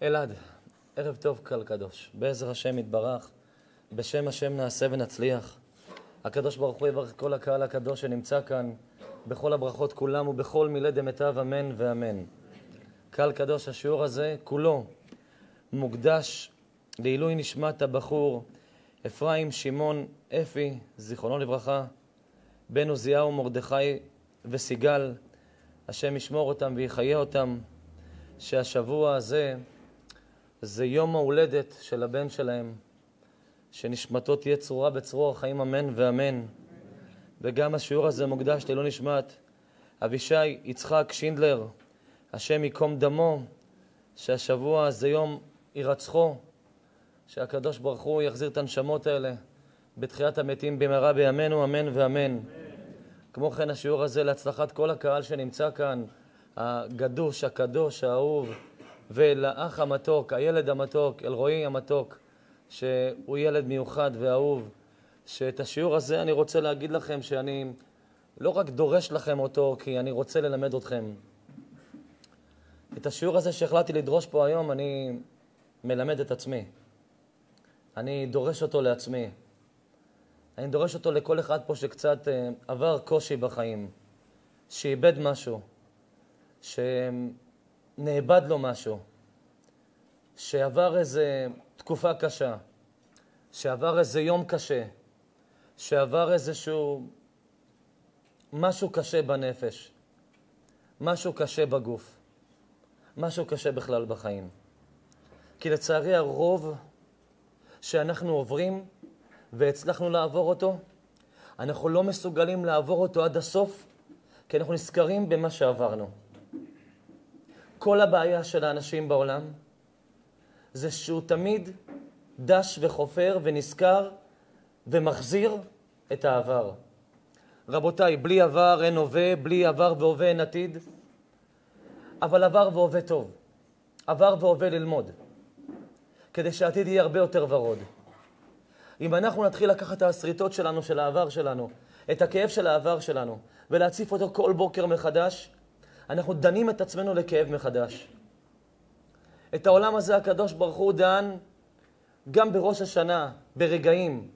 אלעד, ערב טוב קהל קדוש. בעזר השם יתברך, בשם השם נעשה ונצליח. הקדוש ברוך הוא יברך כל הקהל הקדוש שנמצא כאן, בכל הברכות כולם ובכל מילי דמיטב, אמן ואמן. קהל קדוש, השיעור הזה כולו מוקדש לעילוי נשמת הבחור אפרים שמעון אפי, זיכרונו לברכה, בן עוזיהו מרדכי וסיגל, השם ישמור אותם ויחיה אותם, שהשבוע הזה זה יום ההולדת של הבן שלהם, שנשמתו תהיה צרורה בצרור החיים, אמן ואמן. וגם השיעור הזה מוקדש לעילוי נשמת אבישי יצחק שינדלר, השם יקום דמו, שהשבוע זה יום הירצחו, שהקדוש ברוך הוא יחזיר את הנשמות האלה בתחיית המתים במהרה בימינו, אמן ואמן. כמו כן השיעור הזה להצלחת כל הקהל שנמצא כאן, הגדוש, הקדוש, האהוב, ולאח המתוק, הילד המתוק, אלרועי המתוק, שהוא ילד מיוחד ואהוב, שאת השיעור הזה אני רוצה להגיד לכם שאני לא רק דורש לכם אותו, כי אני רוצה ללמד אתכם. את השיעור הזה שהחלטתי לדרוש פה היום, אני מלמד את עצמי. אני דורש אותו לעצמי. אני דורש אותו לכל אחד פה שקצת עבר קושי בחיים, שאיבד משהו, שנאבד לו משהו, שעבר איזה תקופה קשה, שעבר איזה יום קשה, שעבר איזשהו משהו קשה בנפש, משהו קשה בגוף, משהו קשה בכלל בחיים. כי לצערי הרוב שאנחנו עוברים והצלחנו לעבור אותו, אנחנו לא מסוגלים לעבור אותו עד הסוף, כי אנחנו נזכרים במה שעברנו. כל הבעיה של האנשים בעולם זה שהוא תמיד דש וחופר ונזכר ומחזיר את העבר. רבותיי, בלי עבר אין הווה, בלי עבר והווה אין עתיד. אבל עבר והווה טוב. עבר והווה ללמוד. כדי שהעתיד יהיה הרבה יותר ורוד. אם אנחנו נתחיל לקחת את הסריטות שלנו, של העבר שלנו, את הכאב של העבר שלנו, ולהציף אותו כל בוקר מחדש, אנחנו דנים את עצמנו לכאב מחדש. את העולם הזה הקדוש ברוך הוא דן גם בראש השנה, ברגעים,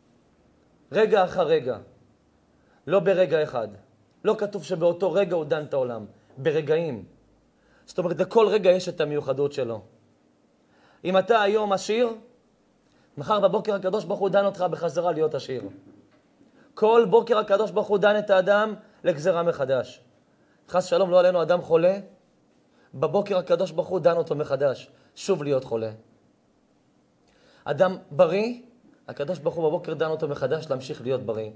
רגע אחר רגע, לא ברגע אחד. לא כתוב שבאותו רגע הוא דן את העולם, ברגעים. זאת אומרת, לכל רגע יש את המיוחדות שלו. אם אתה היום עשיר, מחר בבוקר הקדוש ברוך הוא דן אותך בחזרה להיות עשיר. כל בוקר הקדוש ברוך הוא דן את האדם לגזרה מחדש. חס שלום, לא עלינו אדם חולה, בבוקר הקדוש ברוך הוא דן אותו מחדש, שוב להיות חולה. אדם בריא, הקדוש ברוך הוא בבוקר דן אותו מחדש להמשיך להיות בריא.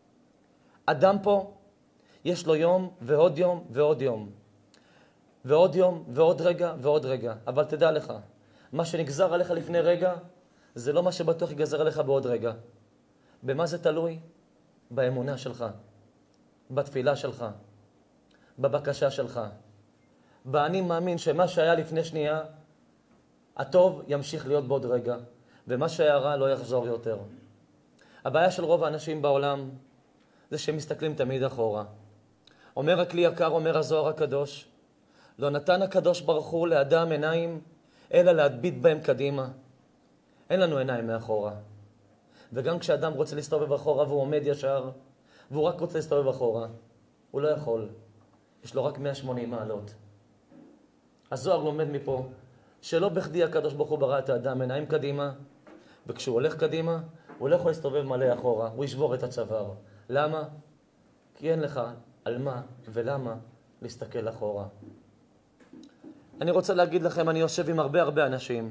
אדם פה, יש לו יום ועוד יום ועוד יום. ועוד יום ועוד רגע ועוד רגע. אבל תדע לך, מה שנגזר עליך לפני רגע, זה לא מה שבטוח יגזר עליך בעוד רגע. במה זה תלוי? באמונה שלך, בתפילה שלך, בבקשה שלך. ואני מאמין שמה שהיה לפני שנייה, הטוב ימשיך להיות בעוד רגע, ומה שהיה רע לא יחזור יותר. הבעיה של רוב האנשים בעולם, זה שהם מסתכלים תמיד אחורה. אומר הכלי יקר, אומר הזוהר הקדוש, לא נתן הקדוש ברוך הוא לאדם עיניים, אלא להדביט בהם קדימה. אין לנו עיניים מאחורה. וגם כשאדם רוצה להסתובב אחורה והוא עומד ישר, והוא רק רוצה להסתובב אחורה, הוא לא יכול. יש לו רק 180 מעלות. הזוהר לומד מפה, שלא בכדי הקדוש ברוך הוא ברא את האדם עיניים קדימה, וכשהוא הולך קדימה, הוא לא יכול להסתובב מלא אחורה, הוא ישבור את הצוואר. למה? כי אין לך על מה ולמה להסתכל אחורה. אני רוצה להגיד לכם, אני יושב עם הרבה אנשים,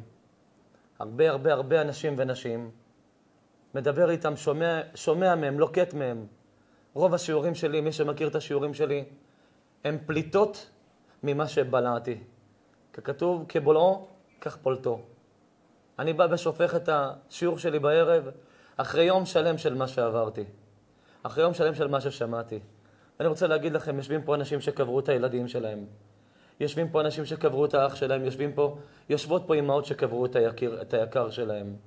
הרבה אנשים ונשים, מדבר איתם, שומע מהם, לוקט מהם. רוב השיעורים שלי, מי שמכיר את השיעורים שלי, הם פליטות ממה שבלעתי. ככתוב, כבולעו, כך פולטו. אני בא ושופך את השיעור שלי בערב, אחרי יום שלם של מה שעברתי. אחרי יום שלם של מה ששמעתי. אני רוצה להגיד לכם, יושבים פה אנשים שקברו את הילדים שלהם. יושבים פה אנשים שקברו את האח שלהם. יושבות פה אמהות שקברו את היקר שלהם.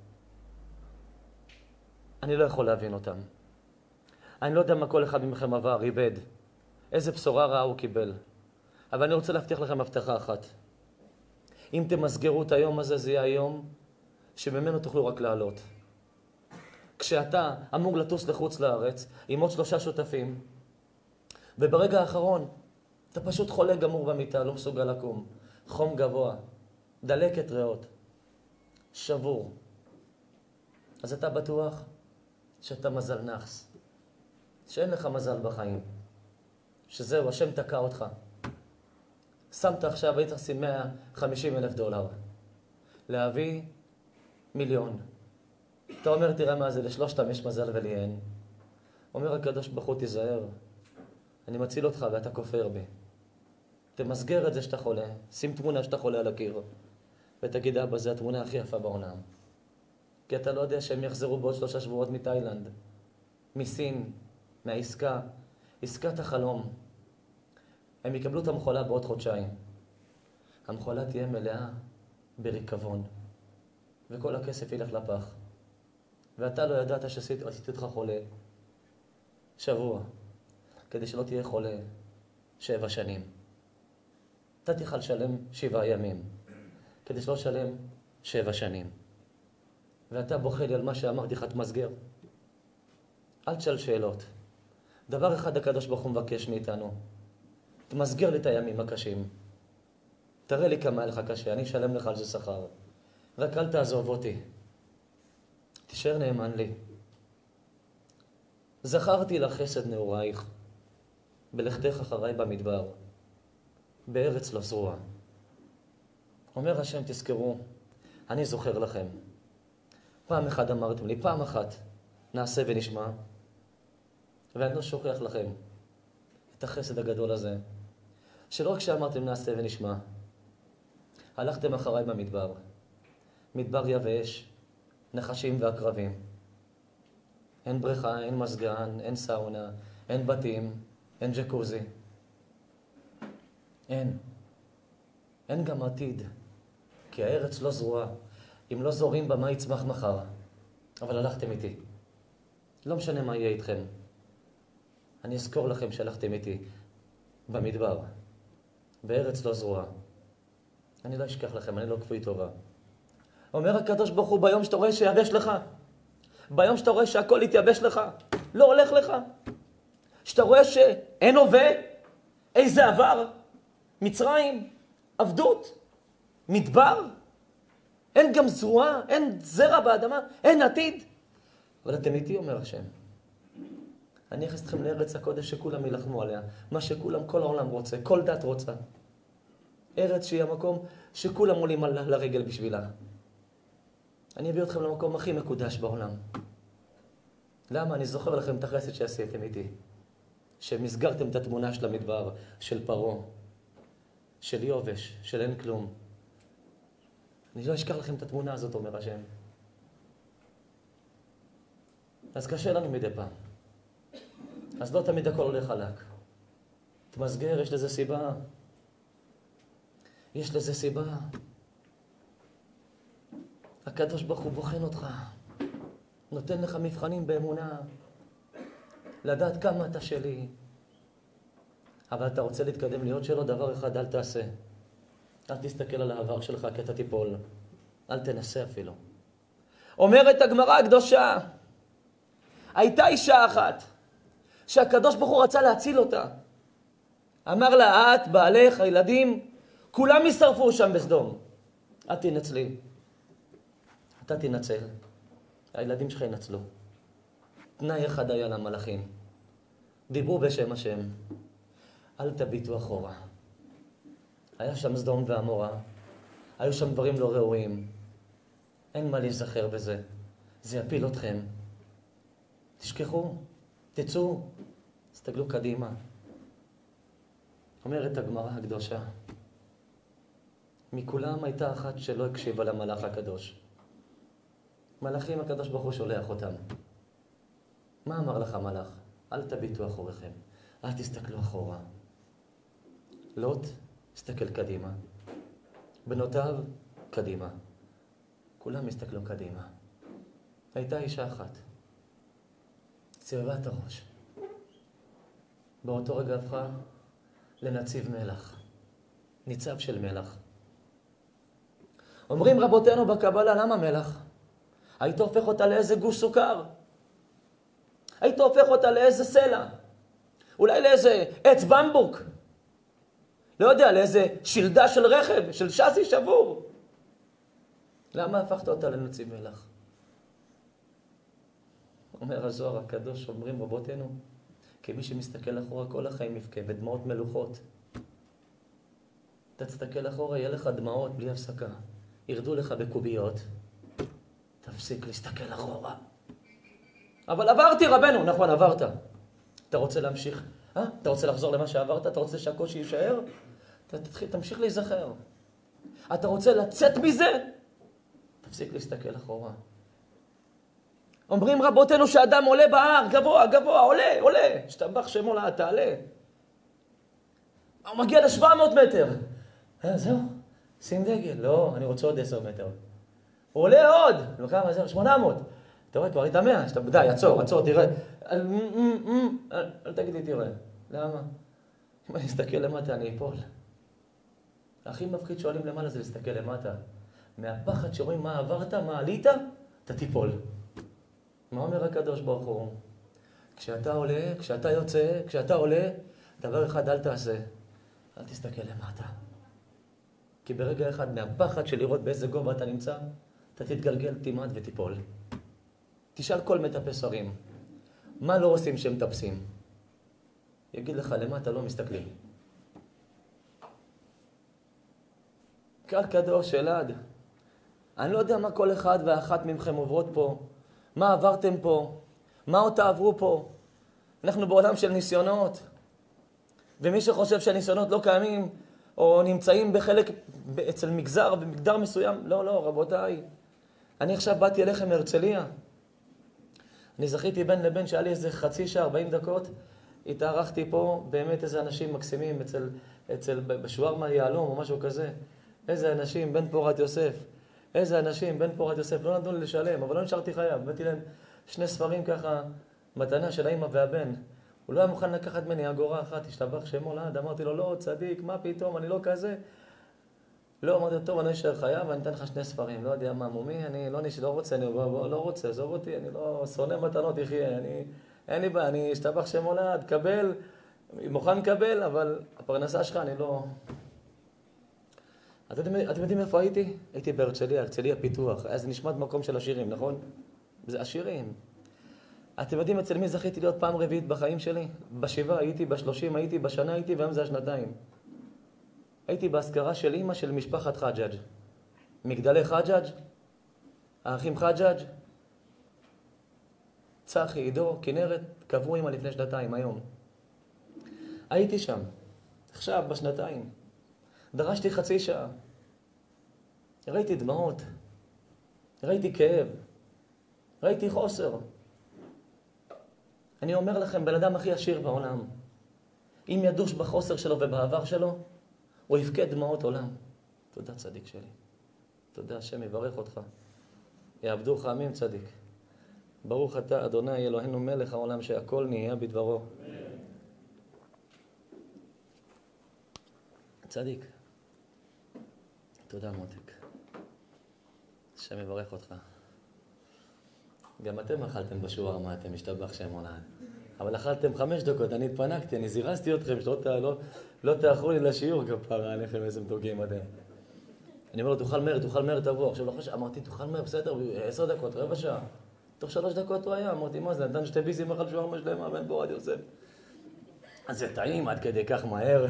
אני לא יכול להבין אותם. אני לא יודע מה כל אחד מכם עבר, איבד. איזה בשורה רעה הוא קיבל. אבל אני רוצה להבטיח לכם הבטחה אחת. אם תמסגרו את היום הזה, זה יהיה היום שממנו תוכלו רק לעלות. כשאתה אמור לטוס לחוץ לארץ עם עוד 3 שותפים, וברגע האחרון אתה פשוט חולה גמור במיטה, לא מסוגל לקום, חום גבוה, דלקת ריאות, שבור. אז אתה בטוח שאתה מזל נחס, שאין לך מזל בחיים, שזהו, השם תקע אותך. שמת עכשיו, היית עושים $150,000, להביא 1,000,000. אתה אומר, תראה מה זה, לשלושתם יש מזל ולי אין. אומר הקדוש ברוך הוא, תיזהר, אני מציל אותך ואתה כופר בי. תמסגר את זה שאתה חולה, שים תמונה שאתה חולה על הקיר, ותגיד, אבא, זה התמונה הכי יפה בעולם. כי אתה לא יודע שהם יחזרו בעוד 3 שבועות מתאילנד, מסין, מהעסקה, עסקת החלום. הם יקבלו את המחולה בעוד חודשיים. המחולה תהיה מלאה בריקבון, וכל הכסף ילך לפח. ואתה לא ידעת שעשיתי אותך חולה שבוע, כדי שלא תהיה חולה 7 שנים. אתה תוכל לשלם 7 ימים, כדי שלא לשלם 7 שנים. ואתה בוכה לי על מה שאמרתי לך, תמסגר. אל תשאל שאלות. דבר אחד הקדוש ברוך הוא מבקש מאיתנו, תמסגר לי את הימים הקשים. תראה לי כמה היה לך קשה, אני אשלם לך על זה שכר. רק אל תעזוב אותי. תישאר נאמן לי. זכרתי לך חסד נעורייך, בלכתך אחריי במדבר, בארץ לא זרוע. אומר השם, תזכרו, אני זוכר לכם. פעם אחת אמרתם לי, פעם אחת נעשה ונשמע, ואני לא שוכח לכם את החסד הגדול הזה, שלא רק שאמרתם נעשה ונשמע, הלכתם אחריי במדבר, מדבר יבש, נחשים ועקרבים. אין בריכה, אין מזגן, אין סאונה, אין בתים, אין ג'קוזי. אין גם עתיד, כי הארץ לא זרועה. אם לא זורים בה, מה יצמח מחר? אבל הלכתם איתי. לא משנה מה יהיה איתכם. אני אזכור לכם שהלכתם איתי במדבר, בארץ לא זרועה. אני לא אשכח לכם, אני לא כפוי טובה. אומר הקדוש ברוך הוא, ביום שאתה רואה שיבש לך, ביום שאתה רואה שהכל יתייבש לך, לא הולך לך, שאתה רואה שאין הווה, איזה עבר, מצרים, עבדות, מדבר, אין גם זרוע, אין זרע באדמה, אין עתיד. אבל אתם איתי, אומר השם. אני אכנס אתכם לארץ הקודש שכולם ילחמו עליה, מה שכולם, כל העולם רוצה, כל דת רוצה. ארץ שהיא המקום שכולם עולים לרגל בשבילה. אני אביא אתכם למקום הכי מקודש בעולם. למה? אני זוכר לכם את החסד שעשיתם איתי. שמסגרתם את התמונה של המדבר, של פרעה, של יובש, של אין כלום. אני לא אשכח לכם את התמונה הזאת, אומר השם. אז קשה לנו מדי פעם. אז לא תמיד הכל הולך חלק. תמסגר, יש לזה סיבה. יש לזה סיבה. הקדוש ברוך הוא בוחן אותך. נותן לך מבחנים באמונה. לדעת כמה אתה שלי. אבל אתה רוצה להתקדם להיות שלו, דבר אחד אל תעשה. אל תסתכל על העבר שלך כי אתה תיפול. אל תנסה אפילו. אומרת הגמרא הקדושה, הייתה אישה אחת שהקדוש ברוך הוא רצה להציל אותה. אמר לה, את, בעלך, הילדים, כולם ישרפו שם בסדום. את תנצלי. אתה תנצל. הילדים שלך ינצלו. תנאי אחד היה למלאכים. דיברו בשם השם. אל תביטו אחורה. היה שם סדום ועמורה. היו שם דברים לא ראויים. אין מה להיזכר בזה. זה יפיל אתכם. תשכחו. תצאו. תסתגלו קדימה. אומרת הגמרא הקדושה. מכולם הייתה אחת שלא הקשיבה למלאך הקדוש. מלאכים הקדוש ברוך הוא שולח אותם. מה אמר לך מלאך? אל תביטו אחוריכם. אל תסתכלו אחורה. לוט, הסתכל קדימה. בנותיו, קדימה. כולם הסתכלו קדימה. הייתה אישה אחת. סיבבה את הראש. באותו רגע הפכה לנציב מלך. ניצב של מלך. אומרים רבותינו בקבלה, למה מלח? היית הופך אותה לאיזה גוש סוכר. היית הופך אותה לאיזה סלע. אולי לאיזה עץ במבוק. לא יודע, לאיזה שלדה של רכב, של שסי שבור. למה הפכת אותה לנציב מלח? אומר הזוהר הקדוש, אומרים רבותינו, כמי שמסתכל אחורה כל החיים יבכה, ודמעות מלוכות. אתה תסתכל אחורה, יהיה לך דמעות בלי הפסקה. ירדו לך בקוביות. תפסיק להסתכל אחורה. אבל עברתי רבנו, נכון, עברת. אתה רוצה להמשיך? אתה רוצה לחזור למה שעברת? אתה רוצה שהקושי יישאר? תמשיך להיזכר. אתה רוצה לצאת מזה? תפסיק להסתכל אחורה. אומרים רבותינו שאדם עולה בהר, גבוה, גבוה, עולה. שתבח שמו לה, תעלה. הוא מגיע ל-700 מטר. זהו, שים דגל. לא, אני רוצה עוד 10 מטר. הוא עולה עוד. כמה זה? 800. אתה רואה, כבר היית 100. די, עצור, תראה. אל תגידי, תראה. למה? אם אני אסתכל למטה, אני אפול. הכי מפחיד שואלים למעלה זה להסתכל למטה. מהפחד שרואים מה עברת, מה עלית, אתה תיפול. מה אומר הקדוש ברוך הוא? כשאתה עולה, כשאתה יוצא, כשאתה עולה, דבר אחד אל תעשה. אל תסתכל למטה. כי ברגע אחד מהפחד של לראות באיזה גובה אתה נמצא, אתה תתגלגל, תימד ותיפול. תשאל כל מטפס הרים, מה לא עושים שהם טפסים? יגיד לך, למטה לא מסתכלים. קהל קדוש, אלעד, אני לא יודע מה כל אחד ואחת מכם עוברות פה, מה עברתם פה, מה עוד תעברו פה. אנחנו בעולם של ניסיונות, ומי שחושב שהניסיונות לא קיימים, או נמצאים בחלק, אצל מגזר ומגדר מסוים, לא, רבותיי. אני עכשיו באתי אליכם מהרצליה. אני זכיתי בין לבין שהיה לי איזה חצי שעה, 40 דקות, התארחתי פה, באמת איזה אנשים מקסימים, בשווארמה יעלום או משהו כזה. איזה אנשים, בן פורת יוסף. לא נתנו לי לשלם, אבל לא נשארתי חייב. הבאתי להם 2 ספרים ככה, מתנה של האמא והבן. הוא לא היה מוכן לקחת ממני אגורה אחת, השתבח שמו לעד. אמרתי לו, לא, צדיק, מה פתאום, אני לא כזה. לא, אמרתי לו, טוב, אני אשאר חייב, ואני אתן לך 2 ספרים. לא יודע מה, מומי, אני לא רוצה, לא רוצה, עזוב אותי, אני לא שונא מתנות, יחיה, אין לי בעיה, אני אשתבח שמו לעד, קבל, מוכן לקבל, אבל הפרנסה שלך, אני לא... אתם יודעים איפה הייתי? הייתי בהרצליה, הרצליה פיתוח. אז נשמעת מקום של עשירים, נכון? זה עשירים. אתם יודעים אצל מי זכיתי להיות פעם רביעית בחיים שלי? ב7 הייתי, ב30 הייתי, בשנה הייתי, והיום זה 2 הייתי בהזכרה של אמא של משפחת חג'אג'. מגדלי חג'אג', האחים חג'אג', צחי, עידו, כנרת, קברו אמא לפני 2 היום. הייתי שם, עכשיו, ב2. דרשתי חצי שעה. ראיתי דמעות. ראיתי כאב. ראיתי חוסר. אני אומר לכם, בן אדם הכי עשיר בעולם, אם ידוש בחוסר שלו ובעבר שלו, הוא יבכה דמעות עולם. תודה צדיק שלי. תודה, השם יברך אותך. יעבדוך עמים צדיק. ברוך אתה, אדוני אלוהינו מלך העולם, שהכל נהיה בדברו. צדיק. תודה מותק. השם יברך אותך. גם אתם אכלתם בשווארמה, אתם השתבח שם עולד. אבל אכלתם 5 דקות, אני התפנקתי, אני זירזתי אתכם, שלא תאחרו לי לשיעור כפרה עליכם, איזה מתוקים אתם. אני אומר לו, תאכל מהר, תבוא. עכשיו אמרתי, תאכל מהר, בסדר, 10 דקות, רבע שעה. תוך 3 דקות הוא היה, אמרתי, מה זה, נתן 2 ביסים אכל שווארמה שלמה, בן פורת יוסף. אז זה טעים עד כדי כך מהר.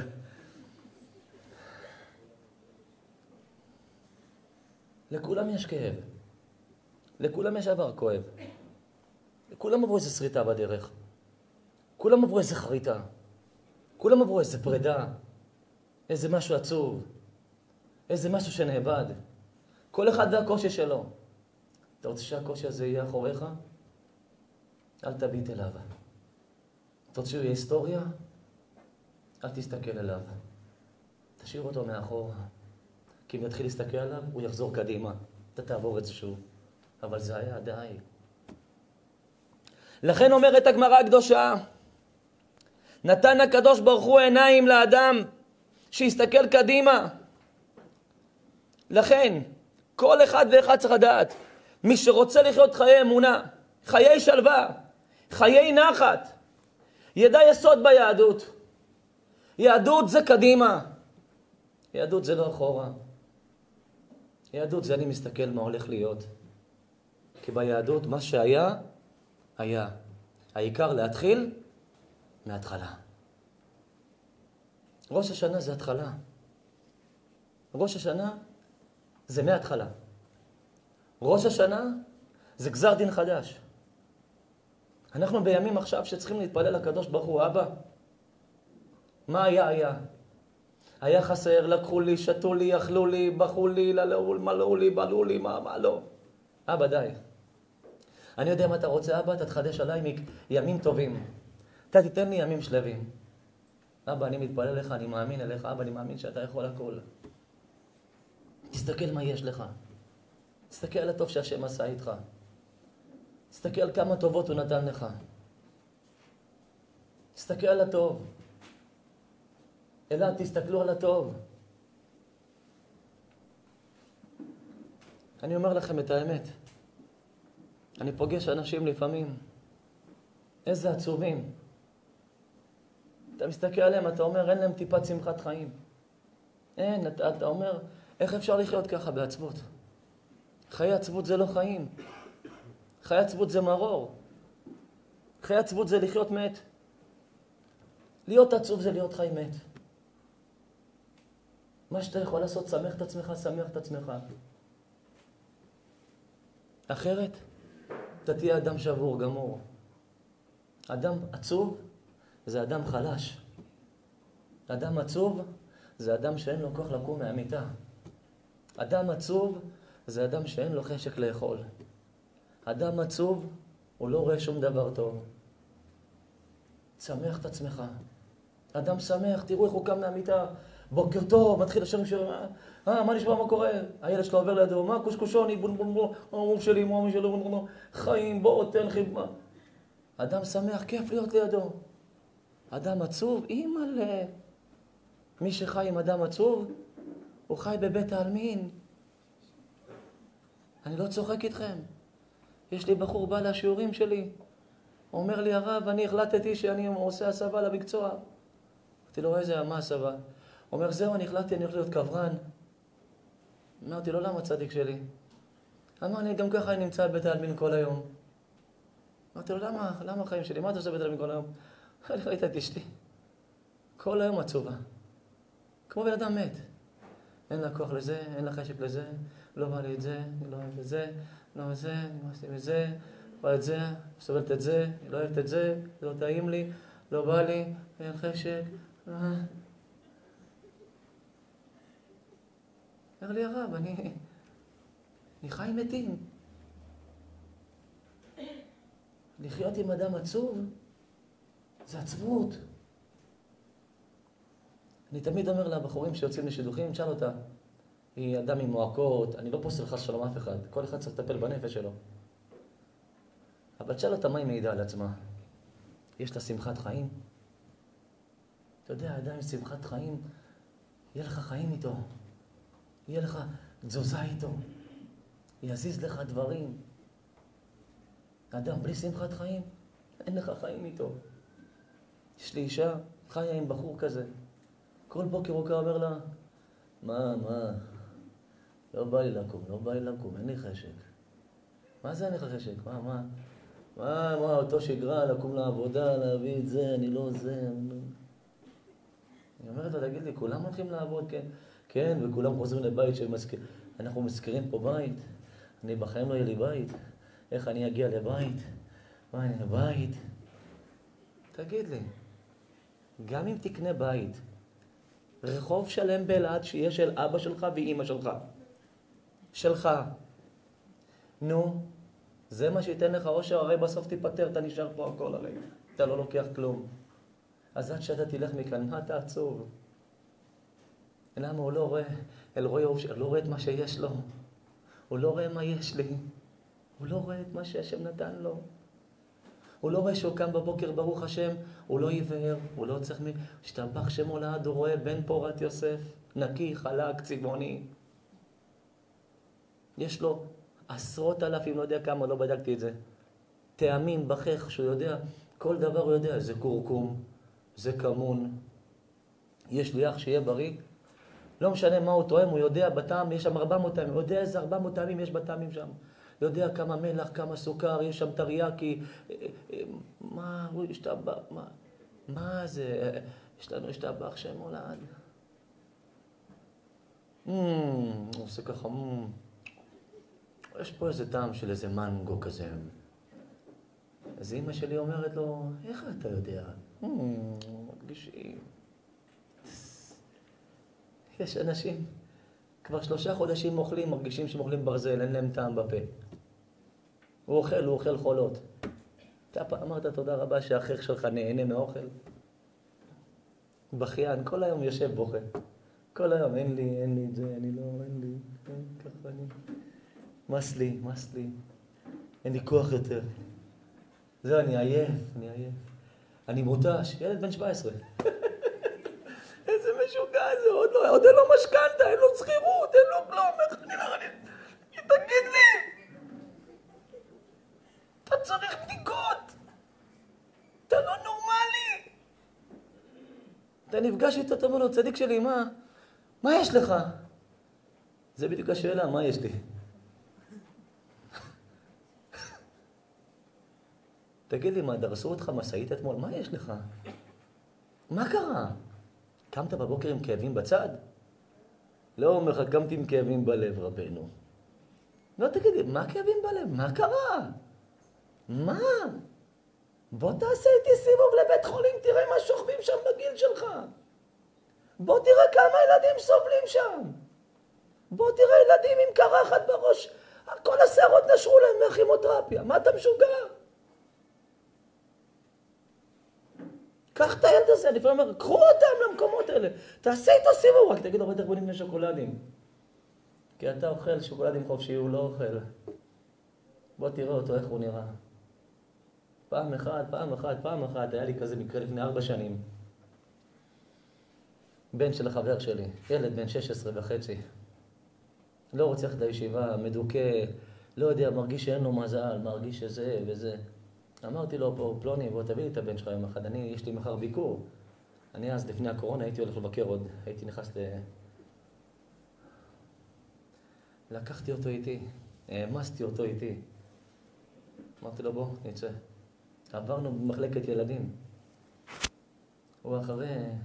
לכולם יש כאב. לכולם יש עבר כואב. לכולם עברו איזה שריטה בדרך. כולם עברו איזה חריטה. כולם עברו איזה פרידה. איזה משהו עצוב. איזה משהו שנאבד. כל אחד והקושי שלו. אתה רוצה שהקושי הזה יהיה אחוריך? אל תביט אליו. אתה רוצה שהוא יהיה היסטוריה? אל תסתכל אליו. תשאיר אותו מאחורה. כי אם נתחיל להסתכל עליו, הוא יחזור קדימה. אתה תעבור את זה שוב. אבל זה היה די. לכן אומרת הגמרא הקדושה, נתן הקדוש ברוך הוא עיניים לאדם שיסתכל קדימה. לכן, כל אחד ואחד צריך לדעת. מי שרוצה לחיות חיי אמונה, חיי שלווה, חיי נחת, ידע יסוד ביהדות. יהדות זה קדימה. יהדות זה לא אחורה. יהדות זה אני מסתכל מה הולך להיות. כי ביהדות מה שהיה, היה. העיקר להתחיל מההתחלה. ראש השנה זה התחלה. ראש השנה זה מההתחלה. ראש השנה זה גזר דין חדש. אנחנו בימים עכשיו שצריכים להתפלל לקדוש ברוך הוא, אבא. מה היה? היה חסר, לקחו לי, שתו לי, אכלו לי, בכו לי, מלאו לי, בלו לי, מה לא. אבא, די. אני יודע מה אתה רוצה, אבא, אתה תחדש עליי ימים טובים. אתה תיתן לי ימים שלווים. אבא, אני מתפלל לך, אני מאמין אליך, אבא, אני מאמין שאתה יכול הכל. תסתכל מה יש לך. תסתכל על הטוב שהשם עשה איתך. תסתכל על כמה טובות הוא נתן לך. תסתכל על הטוב. אלא תסתכלו על הטוב. אני אומר לכם את האמת. אני פוגש אנשים לפעמים. איזה עצובים. אתה מסתכל עליהם, אתה אומר, אין להם טיפת שמחת חיים. אין, אתה אומר, איך אפשר לחיות ככה בעצבות? חיי עצבות זה לא חיים. חיי עצבות זה מרור. חיי עצבות זה לחיות מת. להיות עצוב זה להיות חי מת. מה שאתה יכול לעשות, שמח את עצמך, שמח את עצמך. אחרת, אתה תהיה אדם שבור, גמור. אדם עצוב זה אדם חלש. אדם עצוב זה אדם שאין לו כוח לקום מהמיטה. אדם עצוב זה אדם שאין לו חשק לאכול. אדם עצוב הוא לא רואה שום דבר טוב. שמח את עצמך. אדם שמח, תראו איך הוא קם מהמיטה. בוקר טוב, מתחיל לשם שיר, מה נשמע, מה קורה? הילד שלו עובר לידו, מה קושקושוני, בון בון בון, המום שלי, מומי שלו, בון בון, חיים, בוא, תן חיבה. אדם שמח, כיף להיות לידו. אדם עצוב, אימא'לה. מי שחי עם אדם עצוב, הוא חי בבית העלמין. אני לא צוחק איתכם. יש לי בחור בא לשיעורים שלי. הוא אומר לי, הרב, אני החלטתי שאני עושה הסבה למקצוע. אמרתי לו, איזה, מה הסבה? הוא אומר, זהו, אני החלטתי, אני הולך להיות קברן. אמרתי לו, למה צדיק שלי? אמר לי, גם ככה אני נמצא בבית העלמין כל היום. אמרתי לו, למה החיים שלי? מה אתה עושה בבית העלמין כל היום? אני ראית את אשתי. כל היום עצובה. כמו בן אדם מת. אין לה כוח לזה, אין לה חשק לזה, לא בא לי את זה, אני לא אוהב את זה, לא את זה, אני מסתים את זה, בא את זה, סובלת את זה, אני לא אוהבת את זה, זה לא טעים לי, לא בא לי, אין חשק. אומר לי הרב, אני חי מתים. לחיות עם אדם עצוב, זה עצבות. אני תמיד אומר לבחורים שיוצאים לשידוכים, תשאל אותה, היא אדם עם מועקות, אני לא פוסל חס שלום אף אחד, כל אחד צריך לטפל בנפש שלו. אבל תשאל אותה מה היא מעידה על עצמה. יש לה שמחת חיים? אתה יודע, אדם עם שמחת חיים, יהיה לך חיים איתו. יהיה לך תזוזה איתו. יזיז לך דברים. אדם בלי שמחת חיים, אין לך חיים איתו. יש לי אישה, חיה עם בחור כזה. כל בוקר הוא אומר לה, מה? לא בא לי לקום, אין לי חשק. מה זה אין לך חשק? מה, אותו שגרה, לקום לעבודה, להביא את זה, אני לא זה. אני אומרת לה, תגיד לי, כולם הולכים לעבוד, כן? כן, וכולם חוזרים לבית אנחנו מזכירים פה בית. אני בחיים לא יהיה לי בית. איך אני אגיע לבית? מה, אני לבית? תגיד לי, גם אם תקנה בית, רחוב שלם באלעד שיהיה של אבא שלך ואימא שלך. נו, זה מה שייתן לך אושר, הרי בסוף תיפטר, אתה נשאר פה הכל הרי. אתה לא לוקח כלום. אז עד שאתה תלך מכאן, מה אתה עצוב? למה הוא לא רואה? אלרועי אושר, לא רואה את מה שיש לו. הוא לא רואה מה יש לי. הוא לא רואה את מה שהשם נתן לו. הוא לא רואה שהוא קם בבוקר, ברוך השם, הוא לא עיוור, הוא לא צריך שתבח שמו לעד, הוא רואה בן פורת יוסף, נקי, חלק, צבעוני. יש לו עשרות אלפים, לא יודע כמה, לא בדקתי את זה. טעמים בכך שהוא יודע, כל דבר הוא יודע, זה קורקום, זה כמון. יש לי אח שיהיה בריא, לא משנה מה הוא טועם, הוא יודע בטעם, יש שם 400 טעמים, הוא יודע איזה 400 טעמים יש בטעמים שם. יודע כמה מלח, כמה סוכר, יש שם טריאקי, מה, הוא השתבח, מה זה, יש לנו השתבח שם הולד. הוא עושה ככה, יש פה איזה טעם של איזה מנגו כזה. אז אמא שלי אומרת לו, איך אתה יודע? מרגישים. יש אנשים, כבר 3 חודשים אוכלים, מרגישים שהם אוכלים ברזל, אין להם טעם בפה. הוא אוכל חולות. אתה פעם אמרת תודה רבה שהאחר שלך נהנה מאוכל? בכיין, כל היום יושב בוכה. כל היום, אין לי את זה, אין לי, ככה אני... מס לי. אין לי כוח יותר. זהו, אני עייף. אני מותש, ילד בן 17. איזה משוגע זה, עוד אין לו משכנתה, אין לו שכירות, אין לו כלום, איך אני לא... תגיד לי! אתה צריך בדיקות! אתה לא נורמלי! אתה נפגש איתו, אתה אומר לו, צדיק שלי, מה יש לך? זה בדיוק השאלה, מה יש לי? תגיד לי, מה, דרסו אותך משאית אתמול? מה יש לך? מה קרה? קמת בבוקר עם כאבים בצד? לא אומר לך, קמתי עם כאבים בלב, רבנו. לא, תגיד לי, מה כאבים בלב? מה קרה? מה? בוא תעשה איתי סיבוב לבית חולים, תראה מה שוכבים שם בגיל שלך. בוא תראה כמה ילדים סובלים שם. בוא תראה ילדים עם קרחת בראש. כל השערות נשרו להם מהכימותרפיה. מה אתה משוגע? קח את הילד הזה, לפעמים אומר, קחו אותם למקומות האלה. תעשה איתו סיבוב, רק תגיד, הרבה תרבונים בני שוקולדים. כי אתה אוכל שוקולדים חופשי, הוא לא אוכל. בוא תראה אותו, איך הוא נראה. פעם אחת, היה לי כזה מקרה לפני 4 שנים. בן של החבר שלי, ילד בן 16 וחצי. לא רוצה ללכת לישיבה, מדוכא, לא יודע, מרגיש שאין לו מזל, מרגיש שזה וזה. אמרתי לו, פה, פלוני, בוא תביא לי את הבן שלך יום אחד, יש לי מחר ביקור. אני אז, לפני הקורונה, הייתי הולך לבקר עוד, הייתי נכנס לקחתי אותו איתי, העמסתי אותו איתי. אמרתי לו, בוא, נצא. עברנו במחלקת ילדים. הוא אחרי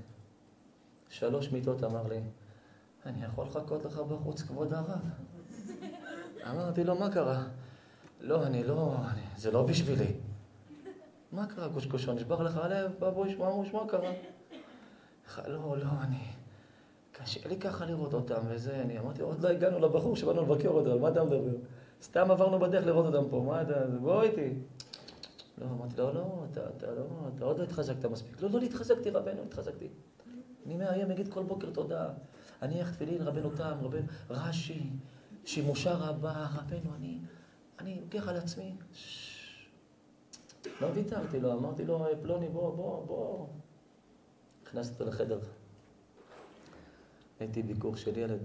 3 מיטות אמר לי, אני יכול לחכות לך בחוץ, כבוד הרב? אמרתי לו, מה קרה? לא, זה לא בשבילי. מה קרה, קושקושון? נשבר לך הלב? בוא, מה קרה? לא, קשה לי ככה לראות אותם וזה, אמרתי, עוד לא הגענו לבחור שבאנו לבקר אותם, על מה אתה מדבר? סתם עברנו בדרך לראות אותם פה, מה אתה, בוא איתי. לא, אמרתי, לא, אתה עוד לא התחזקת מספיק. לא התחזקתי, רבנו, התחזקתי. אני מאיים, אגיד כל בוקר תודה. אני איך תפילין, רבנו תם, רבנו, רש"י, שימושה רבה, רבנו, אני לוקח על עצמי. לא ויתרתי לו, אמרתי לו, פלוני, בוא. הכנסתי אותו לחדר. הייתי ביקור של ילד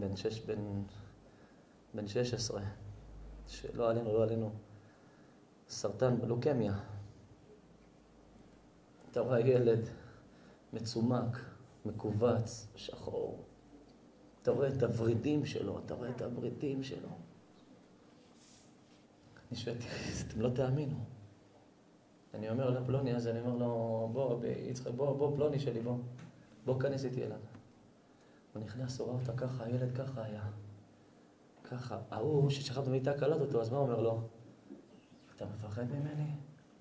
בן 16, שלא עלינו, סרטן, לוקמיה. אתה רואה ילד מצומק, מקובץ, שחור. אתה רואה את הוורידים שלו, אני שואל, אתם לא תאמינו. אני אומר לפלוני הזה, אני אומר לו, בוא, פלוני שלי, בוא כנס איתי אליו. הוא נכנס, הוא ראה אותה ככה, הילד ככה היה. ככה. ההוא ששכב במיטה קלט אותו, אז מה אומר לו? אתה מפחד ממני?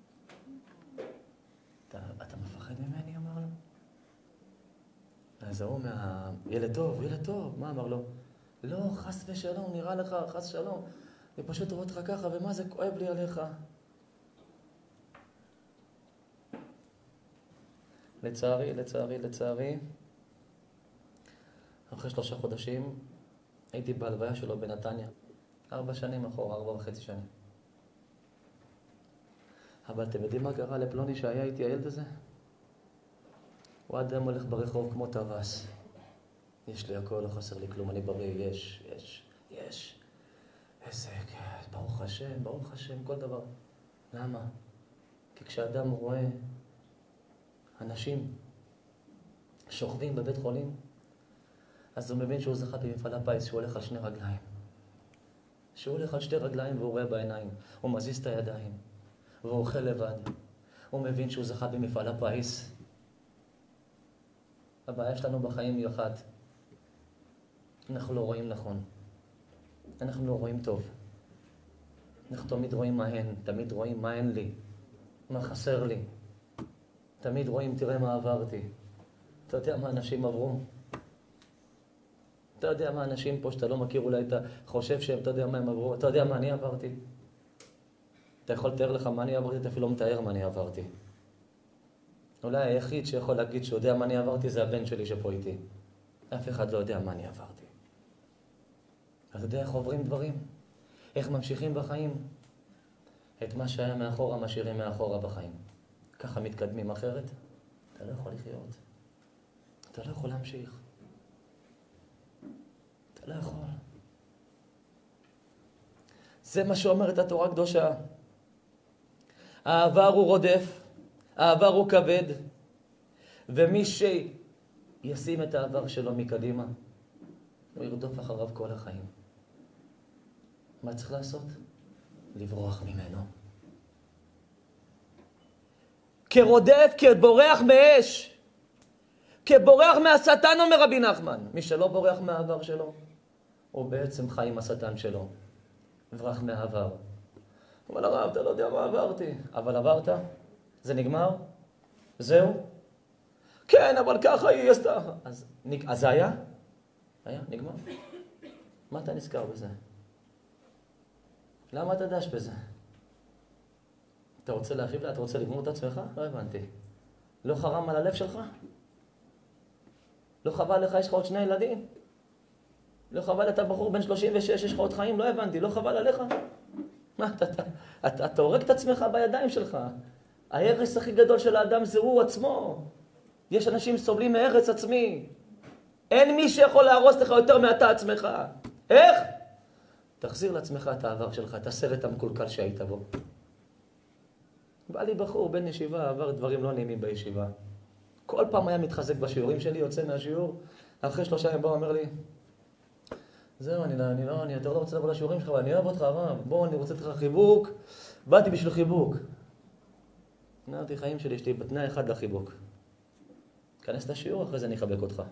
אתה מפחד ממני, אמר לו? אז ההוא ילד טוב, מה אמר לו? לא, חס ושלום, נראה לך, חס ושלום. אני פשוט רואה אותך ככה, ומה זה כואב לי עליך? לצערי, אחרי 3 חודשים הייתי בהלוויה שלו בנתניה. 4 שנים אחורה, 4.5 שנים. אבל אתם יודעים מה קרה לפלוני שהיה איתי הילד הזה? הוא עד היום הולך ברחוב כמו טווס. יש לי הכל, לא חסר לי כלום, אני בריא, יש. איזה, ברוך השם, כל דבר. למה? כי כשאדם רואה אנשים שוכבים בבית חולים, אז הוא מבין שהוא זכה במפעל הפיס, שהוא הולך על שני רגליים. שהוא הולך על שתי רגליים והוא רואה בעיניים. הוא מזיז את הידיים, והוא אוכל לבד. הוא מבין שהוא זכה במפעל הפיס. הבעיה שלנו בחיים היא אחת. אנחנו לא רואים נכון. אנחנו לא רואים טוב. אנחנו תמיד רואים מה אין, תמיד רואים מה אין לי, מה חסר לי. תמיד רואים, תראה מה עברתי. אתה יודע מה אנשים עברו? אתה יודע מה אנשים פה שאתה לא מכיר, אולי אתה חושב שהם, אתה יודע מה הם עברו? אתה יודע מה אני עברתי? אתה יכול לתאר לך מה אני עברתי, אתה אפילו לא מתאר מה אני עברתי. אולי היחיד שיכול להגיד שהוא יודע מה אני עברתי זה הבן שלי שפה איתי. אף אחד לא יודע מה אני עברתי. אתה יודע איך עוברים דברים? איך ממשיכים בחיים? את מה שהיה מאחורה משאירים מאחורה בחיים. ככה מתקדמים, אחרת אתה לא יכול לחיות. אתה לא יכול להמשיך. אתה לא יכול. זה מה שאומרת התורה הקדושה. העבר הוא רודף, העבר הוא כבד, ומי שישים את העבר שלו מקדימה, הוא ירדוף אחריו כל החיים. מה צריך לעשות? לברוח ממנו. כרודף, כבורח מאש, כבורח מהשטן, אומר רבי נחמן. מי שלא בורח מהעבר שלו, הוא בעצם חי עם השטן שלו. ברח מהעבר. אבל הרב, אתה לא יודע מה עברתי. אבל עברת? זה נגמר? זהו? כן, אבל ככה היא עשתה. אז זה היה? היה? נגמר? מה אתה נזכר בזה? למה אתה דש בזה? אתה רוצה להרחיב לה? אתה רוצה לגמור את עצמך? לא הבנתי. לא חרם על הלב שלך? לא חבל לך, יש לך עוד 2 ילדים? לא חבל, אתה בחור בן 36, יש לך עוד חיים? לא הבנתי, לא חבל עליך? מה, אתה הורג את עצמך בידיים שלך. ההרס הכי גדול של האדם זה הוא עצמו. יש אנשים סובלים מהרס עצמי. אין מי שיכול להרוס לך יותר מאתה עצמך. איך? תחזיר לעצמך את העבר שלך, את הסרט המקולקל שהיית בו. בא לי בחור בן ישיבה, עבר דברים לא נעימים בישיבה. כל פעם היה מתחזק בשיעורים שלי, יוצא מהשיעור, אחרי 3 ימים בא אומר לי, זהו, אתה לא רוצה לבוא לשיעורים שלך, אבל אני אוהב אותך, הרב, בוא, אני רוצה לך חיבוק, באתי בשביל חיבוק. אמרתי, חיים שלי, יש לי בתנאי אחד לחיבוק. כנס את השיעור, אחרי זה אני אחבק אותך.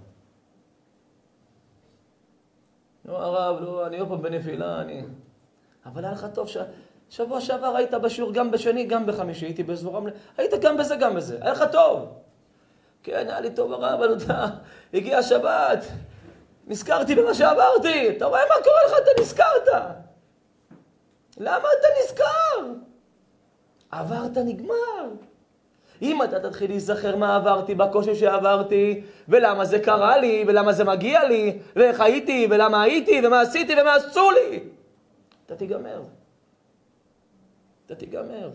לא, הרב, לא, אני עוד פעם בנפילה, אבל היה לך טוב שבוע שעבר היית בשיעור גם בשני, גם בחמישי, הייתי באזור רמלה, היית גם בזה, גם בזה, היה לך טוב. כן, היה לי טוב הרב, אבל הגיעה השבת, נזכרתי במה שעברתי. אתה רואה מה קורה לך? אתה נזכרת. למה אתה נזכר? עברת, נגמר. אם אתה תתחיל להיזכר מה עברתי, בקושי שעברתי, ולמה זה קרה לי, ולמה זה מגיע לי, ואיך הייתי, ולמה הייתי, ומה עשיתי, ומה עשו לי, אתה תיגמר. אתה תיגמר.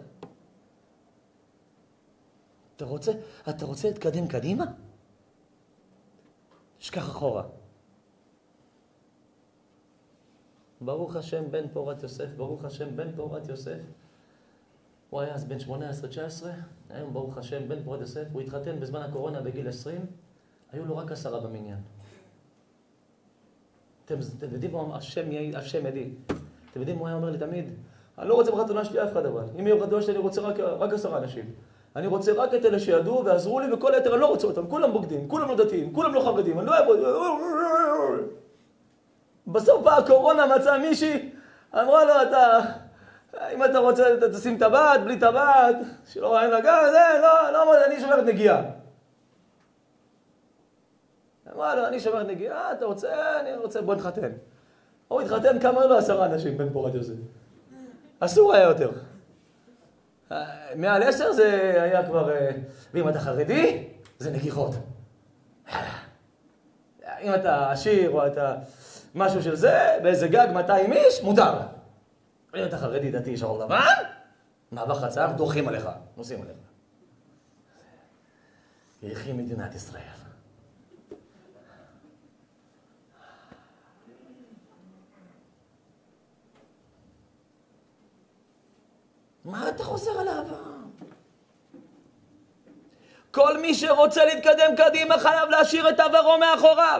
אתה רוצה להתקדם קדימה? שכח אחורה. ברוך השם בן פורת יוסף, ברוך השם בן פורת יוסף. הוא היה אז בן 18-19, היום ברוך השם בן פורת יוסף, הוא התחתן בזמן הקורונה בגיל 20, היו לו רק 10 במניין. אתם יודעים מה השם ידי. אתם יודעים מה הוא היה אומר לי תמיד? אני לא רוצה בחתונה שלי אף אחד אבל. אם יהיו בחתונה שלי אני רוצה רק 10 אנשים. אני רוצה רק את אלה שידעו ועזרו לי, וכל היתר אני לא רוצה אותם. כולם בוגדים, כולם לא דתיים, כולם לא חרדים, אני לא אוהב. בסוף באה הקורונה, מצאה מישהי, אמרה לו, אם אתה רוצה, אתה תשים טבעת, בלי טבעת, שלא רואים לגע, לא, אני שומרת נגיעה. אמרה לו, אני שומרת נגיעה, אתה רוצה, אני רוצה, בוא נתחתן. הוא התחתן, כמה היו לו 10 אנשים בן פורת יוסף. אסור היה יותר. מעל 10 זה היה כבר, ואם אתה חרדי, זה נגיחות. אם אתה עשיר או אתה משהו של זה, באיזה גג 200 איש, מותר. אם אתה חרדי, דתי, שחור לבן, מעבר חצר, דורכים עליך, נוסעים עליך. יחי מדינת ישראל. מה אתה חוזר על העבר? כל מי שרוצה להתקדם קדימה חייב להשאיר את עברו מאחוריו.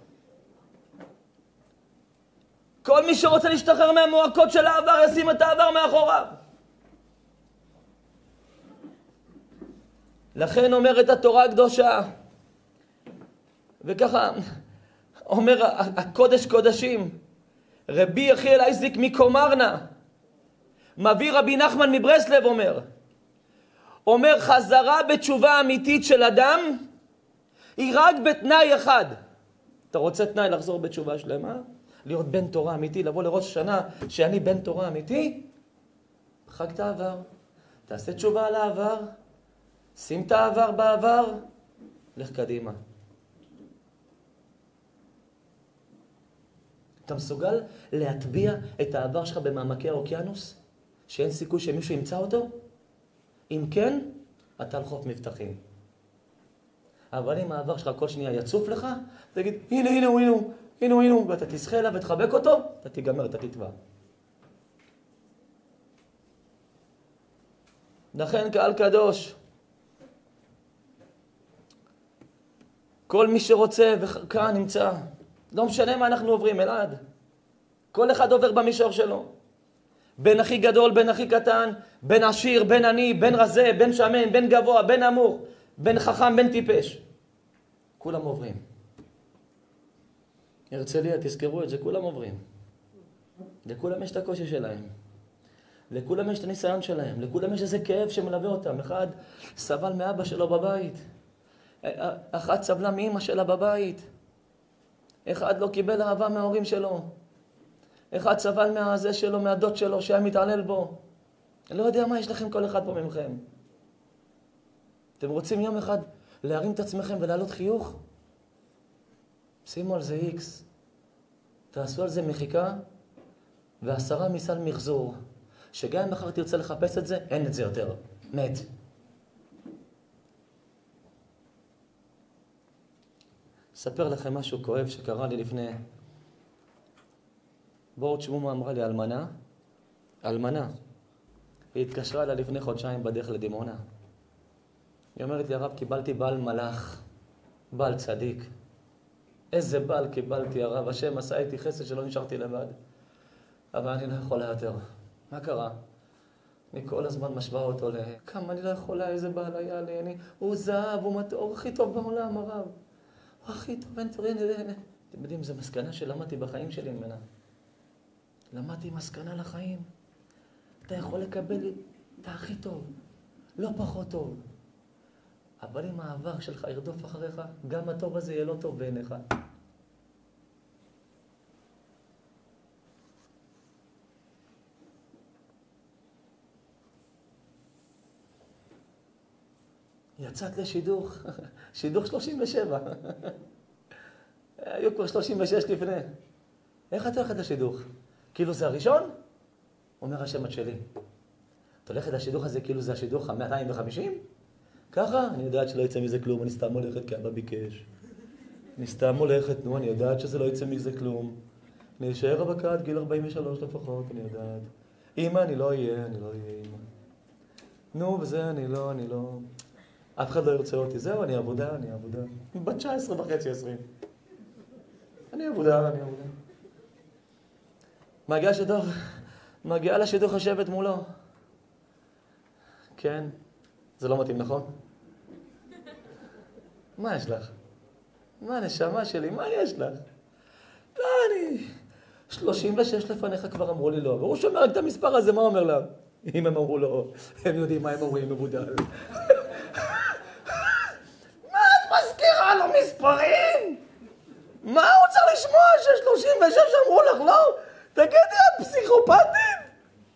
כל מי שרוצה להשתחרר מהמועקות של העבר ישים את העבר מאחוריו. לכן אומרת התורה הקדושה, וככה אומר הקודש קודשים, רבי יחיאל אייזיק מקומרנה, מביא רבי נחמן מברסלב אומר חזרה בתשובה אמיתית של אדם היא רק בתנאי אחד. אתה רוצה תנאי לחזור בתשובה שלמה? להיות בן תורה אמיתי, לבוא לראש השנה שאני בן תורה אמיתי? חג את העבר, תעשה תשובה על העבר, שים את העבר בעבר, לך קדימה. אתה מסוגל להטביע את העבר שלך במעמקי האוקיינוס? שאין סיכוי שמישהו ימצא אותו? אם כן, אתה על חוף מבטחים. אבל אם העבר שלך כל שנייה יצוף לך, תגיד, הנה, ואתה תשחה אליו ותחבק אותו, אתה תיגמר, אתה תטבע. לכן קהל קדוש, כל מי שרוצה וכאן נמצא, לא משנה מה אנחנו עוברים, אלעד. כל אחד עובר במישור שלו. בין הכי גדול, בין הכי קטן, בין עשיר, בין עני, בין רזה, בין שמן, בין גבוה, בין נמוך, בין חכם, בין טיפש. כולם עוברים. הרצליה, תזכרו את זה, כולם עוברים. לכולם יש את הקושי שלהם. לכולם יש את הניסיון שלהם. לכולם יש איזה כאב שמלווה אותם. אחד סבל מאבא שלו בבית. אחת סבלה מאמא שלה בבית. אחד לא קיבל אהבה מההורים שלו. אחד סבל מהזה שלו, מהדוד שלו, שהיה מתעלל בו. אני לא יודע מה יש לכם כל אחד פה ממכם. אתם רוצים יום אחד להרים את עצמכם ולהעלות חיוך? שימו על זה איקס. תעשו על זה מחיקה, ו10 מסל מחזור. שגם אם מחר תרצה לחפש את זה, אין את זה יותר. מת. אספר לכם משהו כואב שקרה לי לפני... בואו תשמעו מה אמרה לי אלמנה. היא התקשרה לה לפני חודשיים בדרך לדימונה. היא אומרת לי, הרב, קיבלתי בעל מלאך, בעל צדיק. איזה בעל קיבלתי, הרב, השם עשה איתי חסד שלא נשארתי לבד. אבל אני לא יכולה יותר. מה קרה? אני כל הזמן משווה אותו כמה אני לא יכולה, איזה בעל היה לי. הוא זהב, הוא מטאור, הכי טוב בעולם, הרב. הוא הכי טוב, אין תראה. אתם יודעים, זו מסקנה שלמדתי בחיים שלי ממנה. למדתי מסקנה לחיים. אתה יכול לקבל את הכי טוב, לא פחות טוב. אבל אם העבר שלך ירדוף אחריך, גם הטוב הזה יהיה לא טוב בעיניך. יצאת לשידוך, שידוך 37. היו כבר 36 לפני. איך אתה הולכת לשידוך? כאילו זה הראשון? אומר השם את שלי. אתה הולכת לשידוך הזה כאילו זה השידוך ה-250? ככה? אני יודעת שלא יצא מזה כלום, אני סתם הולכת כי אבא ביקש. אני סתם הולכת, אני יודעת שזה לא יצא מזה כלום. אני אשאר רווקה עד גיל 43 לפחות, אני יודעת. אמא, אני לא אהיה אמא. נו, וזה, אני לא. אף אחד לא ירצה אותי, זהו, אני עבודה. בת 19 וחצי, 20. אני עבודה. מגיעה לשידוך לשבת מולו. כן, זה לא מתאים, נכון? מה יש לך? מה נשמה שלי? מה יש לך? לא, אני... 36 לפניך כבר אמרו לי לא. והוא שומע את המספר הזה, מה אומר לה? אם הם אמרו לו, הם יודעים מה הם אומרים, מבודל. מה את מזכירה לו מספרים? מה הוא צריך לשמוע ש36 אמרו לך, לא? תגידי, את פסיכופתית?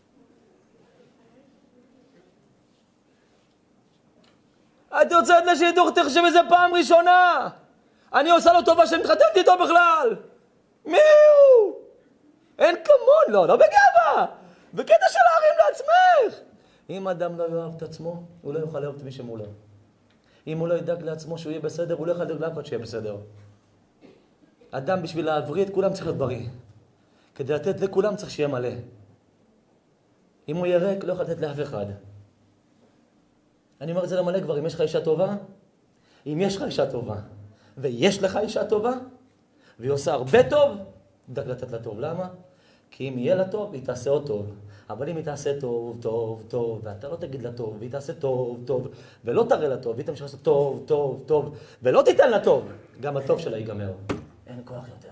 את יוצאת לשידוך, תחשב איזה פעם ראשונה. אני עושה לו טובה שמתחתנת איתו בכלל. מי הוא? אין כמון, לא בגאווה. בקטע של להרים לעצמך. אם אדם לא יאהב את עצמו, הוא לא יוכל לאהוב את מי שמולו. אם הוא לא ידאג לעצמו שהוא יהיה בסדר, הוא לא יוכל לדאג לאף אחד שיהיה בסדר. אדם בשביל להבריא את כולם צריך להיות בריא. כדי לתת לכולם צריך שיהיה מלא. אם הוא יהיה ריק, לא יכול לתת לאף אחד. אני אומר את זה למלא גברים, יש לך אישה טובה? אם יש לך אישה טובה, ויש לך אישה טובה, והיא עושה הרבה טוב, דק לתת לה טוב. למה? כי אם יהיה לה טוב, היא תעשה עוד טוב. אבל אם היא תעשה טוב, טוב, טוב, ואתה לא תגיד לה טוב, והיא תעשה טוב, טוב, ולא תראה לה טוב, והיא תמשיך לעשות טוב, טוב, טוב, ולא תיתן לה טוב, גם הטוב שלה ייגמר. אין כוח יותר.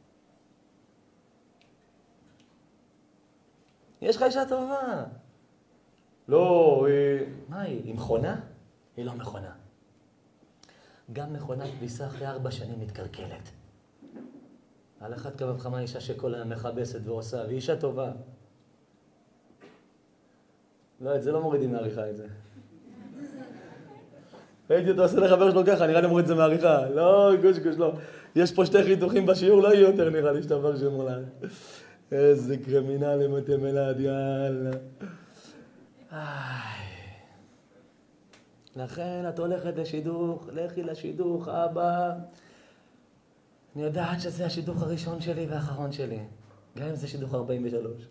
יש לך אישה טובה. לא, מה היא? היא מכונה? היא לא מכונה. גם מכונת כביסה אחרי 4 שנים מתקלקלת. על אחת כמה וכמה אישה שכל היום מכבסת ועושה, והיא אישה טובה. לא, את זה לא מורידים מעריכה את זה. ראיתי אותו עושה לחבר שלו ככה, נראה לי מוריד את זה מעריכה. לא, גוש, לא. יש פה 2 חיתוכים בשיעור, לא יהיה יותר נראה לי שתבר שמולד. איזה קרימינלים אתם אלעד, יאללה. לכן את הולכת לשידוך, לכי לשידוך, אבא. אני יודעת שזה השידוך הראשון שלי והאחרון שלי. גם אם זה שידוך 43.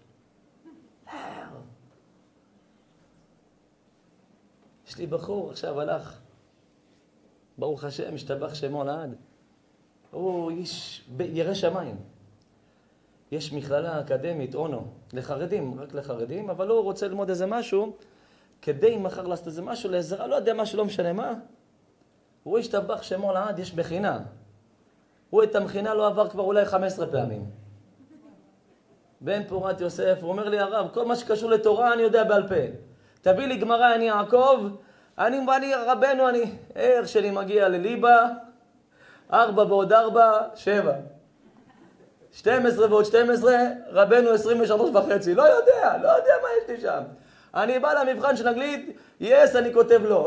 יש לי בחור, עכשיו הלך. ברוך השם, משתבח שמו לעד. הוא איש ירא שמיים. יש מכללה אקדמית, אונו, לחרדים, רק לחרדים, אבל הוא רוצה ללמוד איזה משהו, כדי מחר לעשות איזה משהו לעזרה, לא יודע משהו, לא משנה מה. הוא השתבח שמו לעד, יש מכינה. הוא את המכינה לא עבר כבר אולי 15 פעמים. בן פורת יוסף, הוא אומר לי, הרב, כל מה שקשור לתורה אני יודע בעל פה. תביא לי גמרא, אני יעקב, רבנו, איך שלי מגיע לליבה, 4 ועוד 4, 7. 12 ועוד 12, רבנו 23.5. לא יודע מה יש לי שם. אני בא למבחן של אנגלית, yes, אני כותב לא.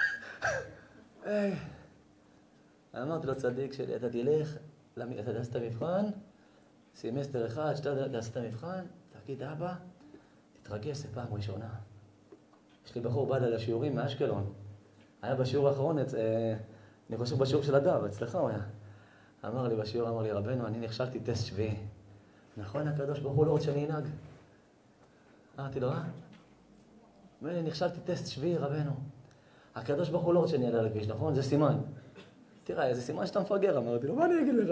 אמרתי לו, צדיק שלי, אתה תלך, אתה תעשה את המבחן, סמסטר 1, 2, תעשה את המבחן, תגיד, אבא, תתרגש, זה פעם ראשונה. יש לי בחור בא לשיעורים מאשקלון. היה בשיעור האחרון, אני חושב בשיעור של הדר, אצלך הוא היה. אמר לי, רבנו, אני נכשלתי טסט שביעי. נכון, הקדוש ברוך הוא לא עוד שאני אנהג. אמרתי לו, אני נכשלתי טסט שביעי, רבנו. הקדוש ברוך הוא לא עוד שאני אעלה לכביש, נכון? זה סימן. תראה, איזה סימן שאתה מפגר, אמרתי לו, מה אני אגיד לך?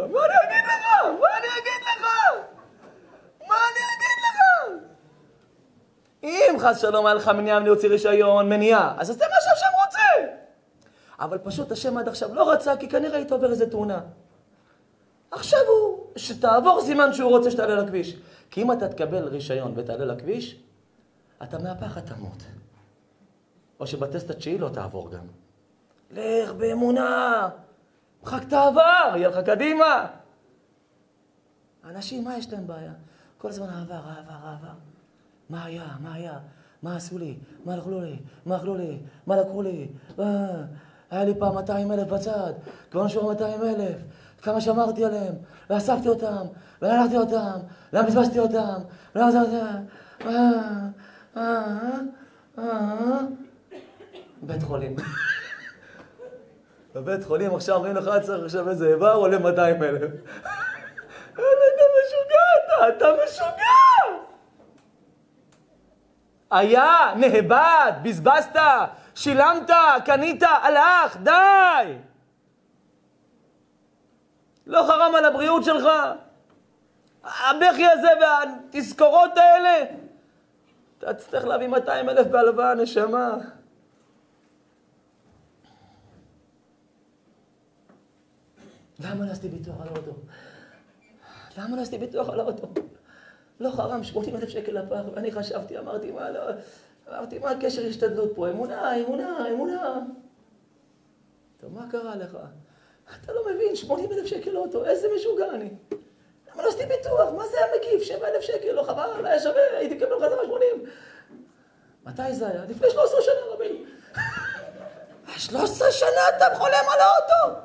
אם חס שלום היה לך מניעה להוציא רישיון, מניעה, אז זה מה שהשם רוצה. אבל פשוט השם עד עכשיו לא רצה, כי כנראה היית עובר איזה תאונה. עכשיו הוא, שתעבור סימן שהוא רוצה שתעלה לכביש. כי אם אתה תקבל רישיון ותעלה לכביש, אתה מהפחד תמות. או שבטסט התשיעי לא תעבור גם. לך באמונה, מחק תעבר, יהיה לך קדימה. אנשים, מה יש להם בעיה? כל הזמן עבר. מה היה? מה עשו לי? מה אכלו לי? מה לקחו לי? היה לי פעם 200,000 בצד, כבר נשאר 200,000. כמה שמרתי עליהם, ואספתי אותם, והלכתי אותם, ובזבזתי אותם, בית חולים. בבית חולים עכשיו אומרים לך, צריך עכשיו איזה איבר, עולה 200,000. אתה משוגע! היה, נהבד, בזבזת, שילמת, קנית, הלך, די! לא חרם על הבריאות שלך? הבכי הזה והתזכורות האלה? אתה צריך להביא 200,000 בהלוואה, נשמה. למה לא עשיתי ביטוח על האוטו? לא חרם, 80,000 שקל לפח, ואני חשבתי, אמרתי, מה הקשר השתדלות פה? אמונה. טוב, מה קרה לך? אתה לא מבין, 80,000 שקל לאוטו, איזה משוגע אני. למה לא עשיתי ביטוח? מה זה המקיף? 7,000 שקל, לא חבל, היה שווה, הייתי מקבל חזרה 80. מתי זה היה? לפני 13 שנה, רבינו. 13 שנה אתה חולם על האוטו?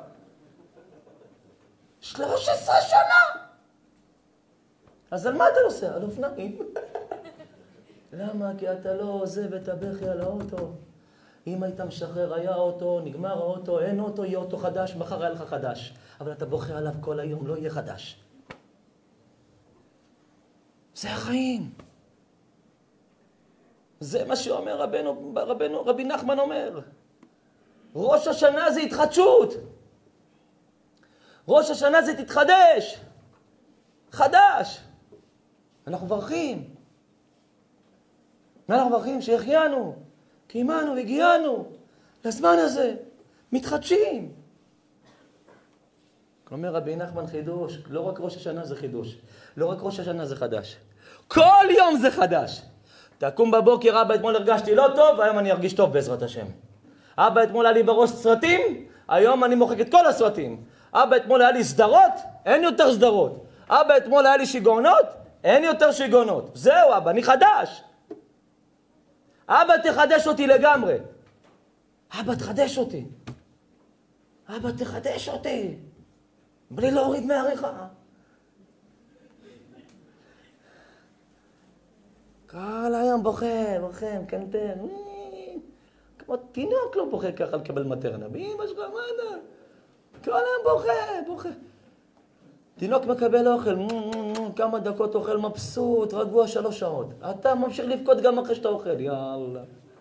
13 שנה! אז על מה אתה נוסע? על אופניים. למה? כי אתה לא עוזב את הבכי על האוטו. אם היית משחרר, היה אוטו, נגמר האוטו, אין אוטו, יהיה אוטו חדש, מחר היה לך חדש. אבל אתה בוכה עליו כל היום, לא יהיה חדש. זה החיים. זה מה שאומר רבי נחמן אומר. ראש השנה זה התחדשות. ראש השנה זה תתחדש. חדש. אנחנו מברכים. אנחנו מברכים שהחיינו, קיימנו והגיענו לזמן הזה. מתחדשים. כלומר רבי נחמן חידוש. לא רק ראש השנה זה חידוש. לא רק ראש השנה זה חדש. כל יום זה חדש. תקום בבוקר, אבא אתמול הרגשתי לא טוב, היום אני ארגיש טוב בעזרת השם. אבא אתמול היה לי בראש סרטים, היום אני מוחק את כל הסרטים. אבא אתמול היה לי סדרות, אין יותר סדרות. אבא אתמול היה לי שיגעונות, אין יותר שיגעונות. זהו אבא, אני חדש. אבא תחדש אותי לגמרי. אבא תחדש אותי. אבא תחדש אותי. בלי להוריד מהעריכה. כל היום בוכה, קנטן. כמו תינוק לא בוכה ככה לקבל מטרנה. באמא שלך, מה אתה? כל היום בוכה. תינוק מקבל אוכל, כמה דקות אוכל מבסוט, רגוע 3 שעות. אתה ממשיך לבכות גם אחרי שאתה אוכל, יאללה.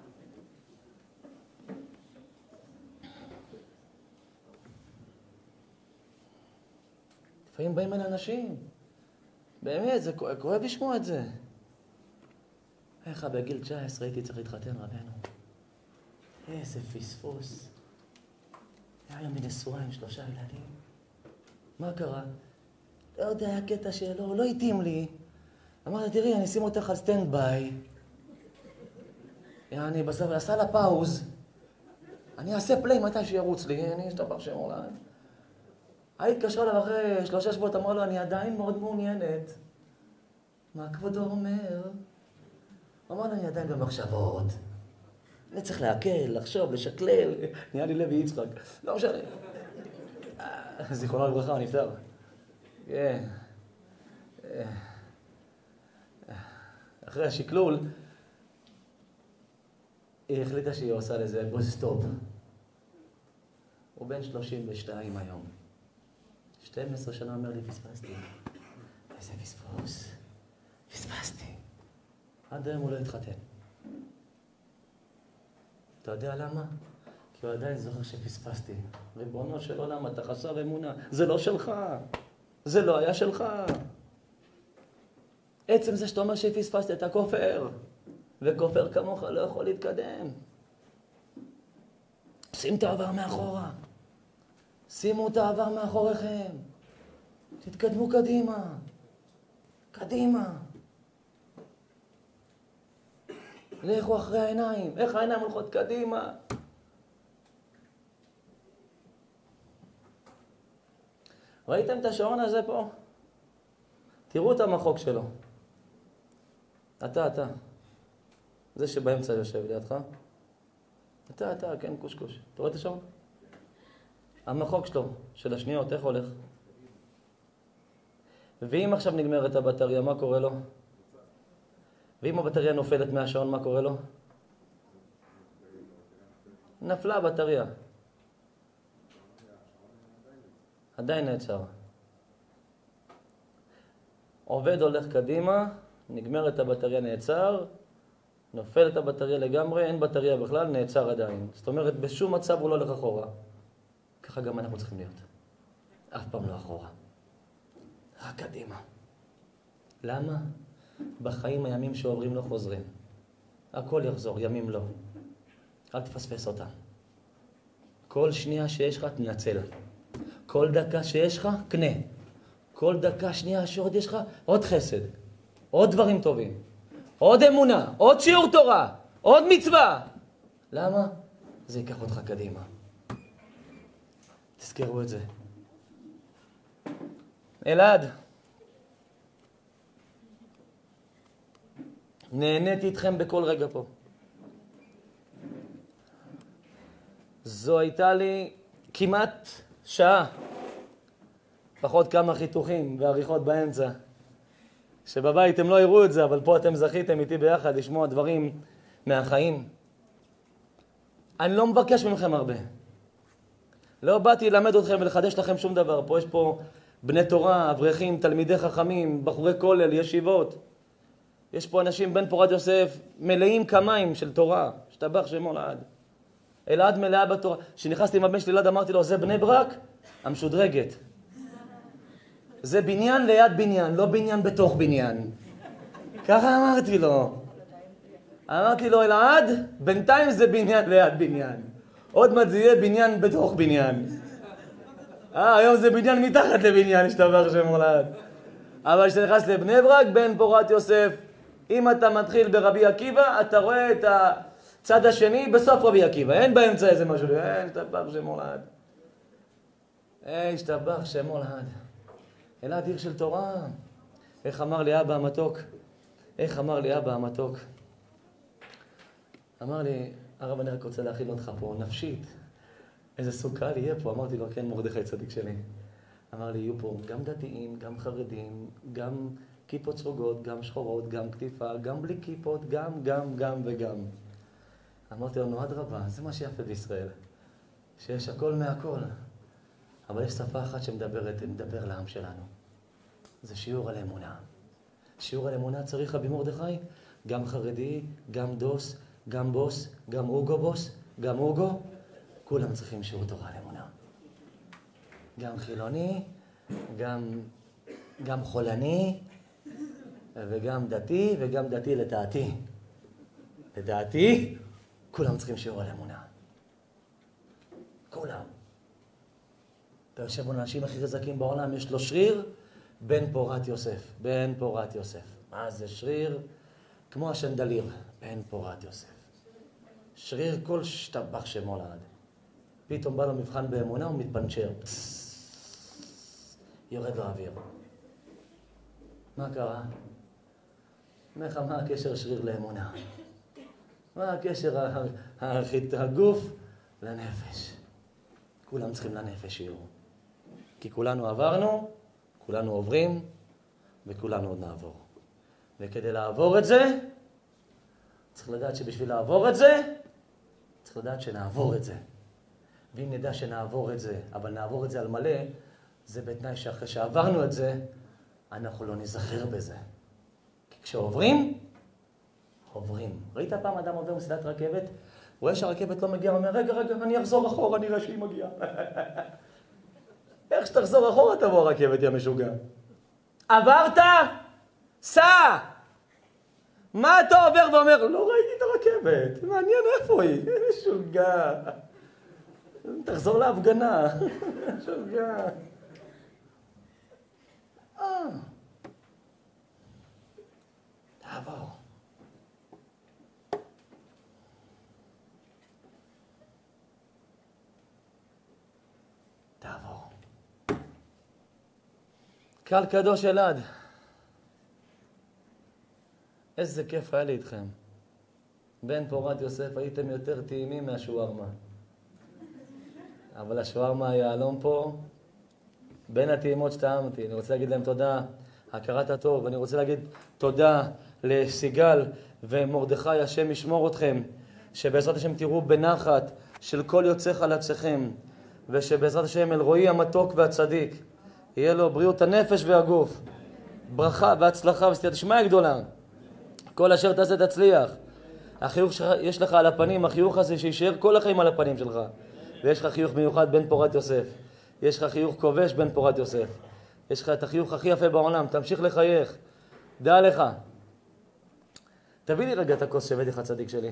לפעמים באים אל אנשים. באמת, זה כואב לשמוע את זה. איך בגיל 19 הייתי צריך להתחתן, רבנו. איזה פספוס. היה לי נשואה עם 3 ילדים. מה קרה? לא יודע, היה קטע שלו, לא התאים לי. אמרתי, תראי, אני אשים אותך על סטנד ביי. אני בסוף עשה לה פאוז. אני אעשה פליי מתי שירוץ לי, אני אשתפר שם אולי. היית התקשרה אליו אחרי 3 שבועות, אמר לו, אני עדיין מאוד מעוניינת. מה כבודו אומר? אמר לו, אני עדיין במחשבות. אני צריך להקל, לחשוב, לשקלל. נהיה לי לוי יצחק. לא משנה. זיכרונו לברכה, הוא נפטר. כן. אחרי השקלול, היא החליטה שהיא עושה לזה סטופ. הוא בן 32 היום. 12 שנה אומר לי, פספסתי. איזה פספוס. פספסתי. עד היום הוא לא התחתן. אתה יודע למה? כי הוא עדיין זוכר שפספסתי. ריבונו של עולם, אתה חסר אמונה. זה לא שלך. זה לא היה שלך. עצם זה שאתה אומר שפספסתי, אתה כופר. וכופר כמוך לא יכול להתקדם. שים את העבר מאחורה. שימו את העבר מאחוריכם. תתקדמו קדימה. קדימה. לכו אחרי העיניים. איך העיניים הולכות קדימה? ראיתם את השעון הזה פה? תראו את המחוק שלו. אתה. זה שבאמצע יושב לידך. אתה, כן, קושקוש. אתה רואה את השעון? המחוק שלו, של השניות, איך הולך? ואם עכשיו נגמרת הבטריה, מה קורה לו? ואם הבטריה נופלת מהשעון, מה קורה לו? נפלה הבטריה. עדיין נעצר. עובד הולך קדימה, נגמרת הבטריה, נעצר, נופלת הבטריה לגמרי, אין בטריה בכלל, נעצר עדיין. זאת אומרת, בשום מצב הוא לא הולך אחורה. ככה גם אנחנו צריכים להיות. אף פעם לא אחורה. רק קדימה. למה? בחיים הימים שעוברים לא חוזרים. הכל יחזור, ימים לא. אל תפספס אותם. כל שנייה שיש לך, תנצל. כל דקה שיש לך, קנה. כל דקה שנייה שעוד יש לך, עוד חסד. עוד דברים טובים. עוד אמונה. עוד שיעור תורה. עוד מצווה. למה? זה ייקח אותך קדימה. תזכרו את זה. אלעד. נהניתי איתכם בכל רגע פה. זו הייתה לי כמעט שעה. פחות כמה חיתוכים ועריכות באמצע. שבבית הם לא יראו את זה, אבל פה אתם זכיתם איתי ביחד לשמוע דברים מהחיים. אני לא מבקש מכם הרבה. לא באתי ללמד אתכם ולחדש לכם שום דבר. יש פה בני תורה, אברכים, תלמידי חכמים, בחורי כולל, ישיבות. יש פה אנשים בן פורת יוסף מלאים כמיים של תורה, השתבח שמו לעד. אלעד מלאה בתורה. כשנכנסתי עם הבן שלי אלעד אמרתי לו, זה בני ברק המשודרגת. זה בניין ליד בניין, לא בניין בתוך בניין. ככה אמרתי לו. אמרתי לו, אלעד, בינתיים זה בניין ליד בניין. עוד מעט זה יהיה בניין בתוך בניין. היום זה בניין מתחת לבניין, השתבח שמו לעד. אבל כשנכנס לבני ברק, בן פורת יוסף, אם אתה מתחיל ברבי עקיבא, אתה רואה את הצד השני בסוף רבי עקיבא. אין באמצע איזה משהו, אין, השתבח שמו לעד. השתבח שמו לעד. אלעד עיר של תורה. איך אמר לי אבא המתוק? איך אמר לי אבא המתוק? אמר לי, הרב, אני רק רוצה להכין אותך פה, נפשית. איזה סוג קהל יהיה פה. אמרתי לו, כן, מרדכי צדיק שלי. אמר לי, יהיו פה גם דתיים, גם חרדים, גם כיפות סרוגות, גם שחורות, גם כתיפה, גם בלי כיפות, גם וגם. אמרתי לו, נועד רבה, זה מה שיפה בישראל. שיש הכל מהכל. אבל יש שפה אחת שמדבר לעם שלנו. זה שיעור על אמונה. שיעור על אמונה צריך רבי מרדכי, גם חרדי, גם דוס, גם בוס, גם אוגו בוס, גם אוגו. כולם צריכים שיעור תורה על אמונה. גם חילוני, גם חולני, וגם דתי, וגם דתי לדעתי. לדעתי, כולם צריכים שיעור על אמונה. כולם. אתה יושב על האנשים הכי חזקים בעולם, יש לו שריר, בן פורת יוסף. בן פורת יוסף. מה זה שריר? כמו השנדליר, בן פורת יוסף. שריר כל שתבח שמו לעד. פתאום בא לו מבחן באמונה, הוא מתפנצ'ר. יורד לו אוויר. מה קרה? מה הקשר שריר לאמונה? מה הקשר הגוף לנפש? כולם צריכים לנפש שיעור. כי כולנו עברנו, כולנו עוברים, וכולנו עוד נעבור. וכדי לעבור את זה, צריך לדעת שבשביל לעבור את זה, צריך לדעת שנעבור את זה. ואם נדע שנעבור את זה, אבל נעבור את זה על מלא, זה בתנאי שאחרי שעברנו את זה, אנחנו לא נזכר בזה. כי כשעוברים, עוברים. ראית פעם אדם עובר מסילת רכבת? הוא רואה שהרכבת לא מגיעה, הוא אומר, רגע, אני אחזור אחורה, נראה שהיא מגיעה. איך שתחזור אחורה תבוא הרכבת, יא משוגע? עברת? סע! מה אתה עובר ואומר? לא ראיתי את הרכבת, מעניין איפה היא, משוגע. תחזור להפגנה, משוגע. תעבור. תעבור. קהל קדוש אלעד. איזה כיף היה לי איתכם. בן פורת יוסף הייתם יותר טעימים מהשווארמה. אבל השווארמה היהלום פה, בין הטעימות שטעמתי. אני רוצה להגיד להם תודה, הכרת הטוב. אני רוצה להגיד תודה לסיגל ומרדכי, השם ישמור אתכם. שבעזרת השם תראו בנחת של כל יוצא חלציכם. ושבעזרת השם אלרועי המתוק והצדיק, יהיה לו בריאות הנפש והגוף. ברכה והצלחה וסייעתא שמיא גדולה. כל אשר תעשה תצליח. החיוך שיש לך על הפנים, החיוך הזה שישאר כל החיים על הפנים שלך. ויש לך חיוך מיוחד בן פורת יוסף. יש לך חיוך כובש בן פורת יוסף. יש לך את החיוך הכי יפה בעולם. תמשיך לחייך. דע לך. תביא לי רגע את הכוס שהבאתי לך צדיק שלי.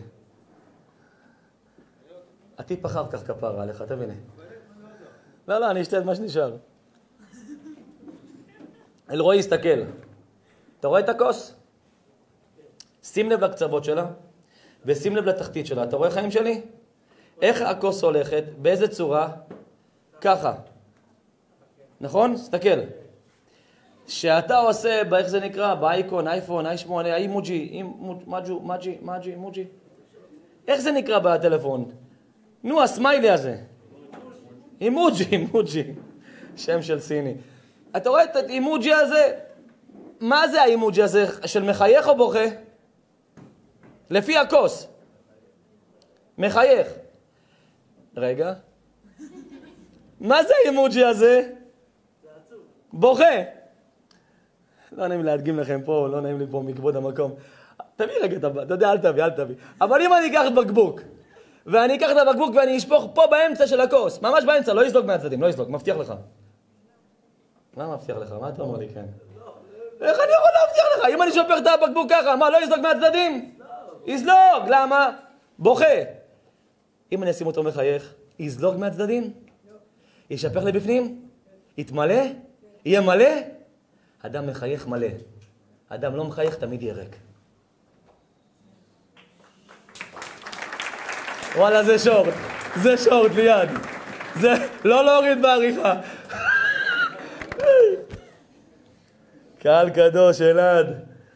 הטיפ אחר כך כפרה עליך, תביא לי. לא, אני אשתה את מה שנשאר. אלרועי, הסתכל. אתה רואה את הכוס? שים לב לקצוות שלה, ושים לב לתחתית שלה. אתה רואה חיים שלי? איך הכוס הולכת? באיזה צורה? ככה. נכון? תסתכל. שאתה עושה, איך זה נקרא? באייקון, אייפון, i8, אימוג'י, מוג'י. איך זה נקרא בטלפון? נו, הסמיילי הזה. אימוג'י. שם של סיני. אתה רואה את האימוג'י הזה? מה זה האימוג'י הזה? של מחייך או בוכה? לפי הכוס. מחייך. רגע. מה זה האימוג'י הזה? בוכה. לא נעים להדגים לכם פה, לא נעים לי פה מכבוד המקום. תביא רגע את הבא, אתה יודע, אל תביא. אבל אם אני אקח בקבוק, ואני אקח את הבקבוק ואני אשפוך פה באמצע של הכוס, ממש באמצע, לא יזלוג מהצדדים, לא יזלוג, מבטיח לך. מה מבטיח לך? מה אתה אומר לי כאן? איך אני יכול להבטיח לך? אם אני שופך את הבקבוק ככה, מה, לא יזלוג מהצדדים? יזלוג, למה? בוכה. אם אני אשים אותו מחייך, יזלוג מהצדדים? ישפך לבפנים? יתמלא? יהיה מלא? אדם מחייך מלא. אדם לא מחייך תמיד יהיה ריק. וואלה, זה שורט ליד. זה לא להוריד בעריכה. קהל קדוש, אלעד.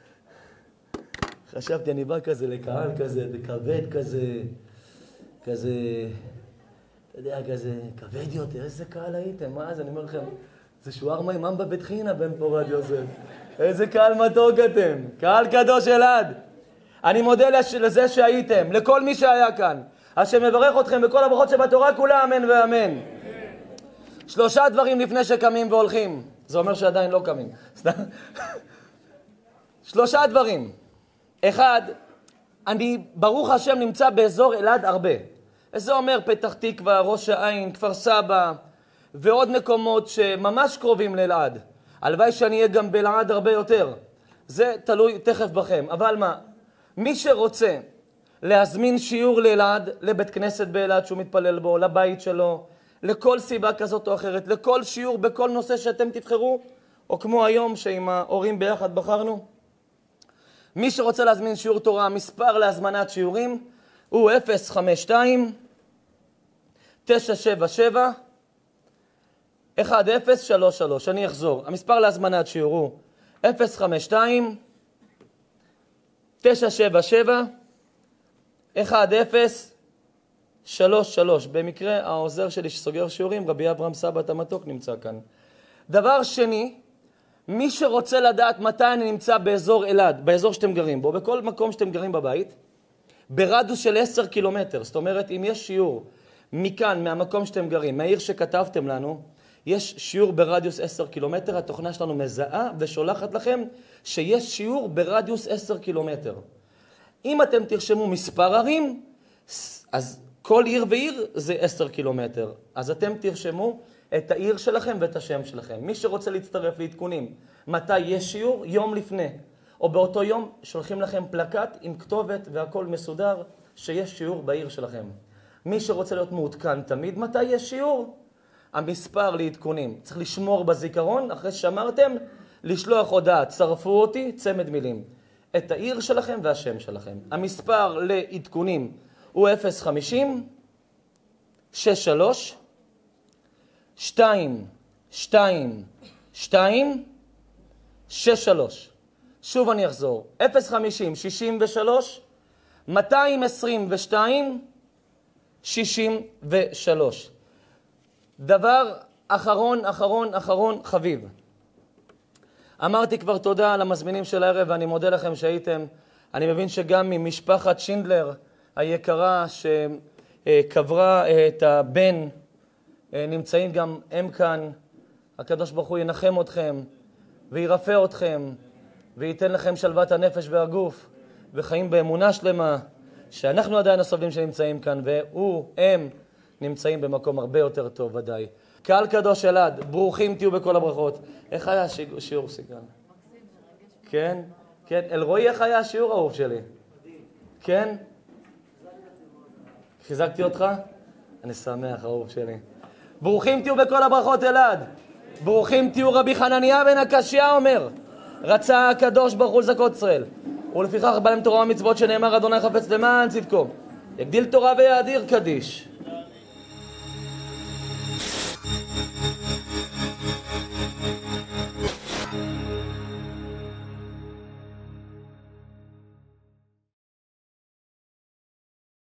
חשבתי, אני בא כזה לקהל כזה, בכבד כזה, אתה יודע, כזה, כבד יותר, איזה קהל הייתם, מה זה, אני אומר לכם, זה שוארמה עם אמבה בתחינה בן פורת יוסף. איזה קהל מתוק אתם, קהל קדוש אלעד. אני מודה לזה שהייתם, לכל מי שהיה כאן. השם מברך אתכם בכל הברכות שבתורה כולה, אמן ואמן. 3 דברים לפני שקמים והולכים. זה אומר שעדיין לא קמים. 3 דברים. 1, אני ברוך השם נמצא באזור אלעד הרבה. זה אומר פתח תקווה, ראש העין, כפר סבא, ועוד מקומות שממש קרובים לאלעד. הלוואי שאני אהיה גם באלעד הרבה יותר. זה תלוי תכף בכם. אבל מה? מי שרוצה להזמין שיעור לאלעד, לבית כנסת באלעד שהוא מתפלל בו, לבית שלו, לכל סיבה כזאת או אחרת, לכל שיעור בכל נושא שאתם תבחרו, או כמו היום שעם ההורים ביחד בחרנו. מי שרוצה להזמין שיעור תורה, מספר להזמנת שיעורים, הוא 052-977-1033. אני אחזור. המספר להזמנת שיעור הוא 052-977-1033. במקרה העוזר שלי שסוגר שיעורים, רבי אברהם סבא המתוק, נמצא כאן. דבר שני, מי שרוצה לדעת מתי אני נמצא באזור אלעד, באזור שאתם גרים בו, בכל מקום שאתם גרים בבית, ברדיוס של 10 קילומטר. זאת אומרת, אם יש שיעור מכאן, מהמקום שאתם גרים, מהעיר שכתבתם לנו, יש שיעור ברדיוס 10 קילומטר, התוכנה שלנו מזהה ושולחת לכם שיש שיעור ברדיוס 10 קילומטר. אם אתם תרשמו מספר ערים, אז כל עיר ועיר זה 10 קילומטר. אז אתם תרשמו את העיר שלכם ואת השם שלכם. מי שרוצה להצטרף לעדכונים, מתי יש שיעור? יום לפני. או באותו יום שולחים לכם פלקט עם כתובת והכל מסודר שיש שיעור בעיר שלכם. מי שרוצה להיות מעודכן תמיד, מתי יש שיעור? המספר לעדכונים. צריך לשמור בזיכרון, אחרי ששמרתם, לשלוח הודעה, צרפו אותי, צמד מילים. את העיר שלכם והשם שלכם. המספר לעדכונים הוא 050-63-222-63. שוב אני אחזור. 050-63-222-63. דבר אחרון חביב. אמרתי כבר תודה למזמינים של הערב, ואני מודה לכם שהייתם. אני מבין שגם ממשפחת שינדלר היקרה שקברה את הבן, נמצאים גם הם כאן. הקדוש ברוך הוא ינחם אתכם וירפא אתכם וייתן לכם שלוות הנפש והגוף וחיים באמונה שלמה, שאנחנו עדיין הסובלים שנמצאים כאן, הם נמצאים במקום הרבה יותר טוב ודאי. קהל קדוש אלעד, ברוכים תהיו בכל הברכות. איך היה שיעור סיגל? כן? כן. אלרועי, איך היה השיעור האהוב שלי? כן? חיזקתי אותך? אני שמח, האהוב שלי. ברוכים תהיו בכל הברכות אלעד. ברוכים תהיו. רבי חנניה בן הקשיא אומר, רצה הקדוש ברוך הוא לזכות ישראל, ולפיכך בא להם תורה ומצוות שנאמר אדוני חפץ למען צדקו, יגדיל תורה ויאדיר קדיש.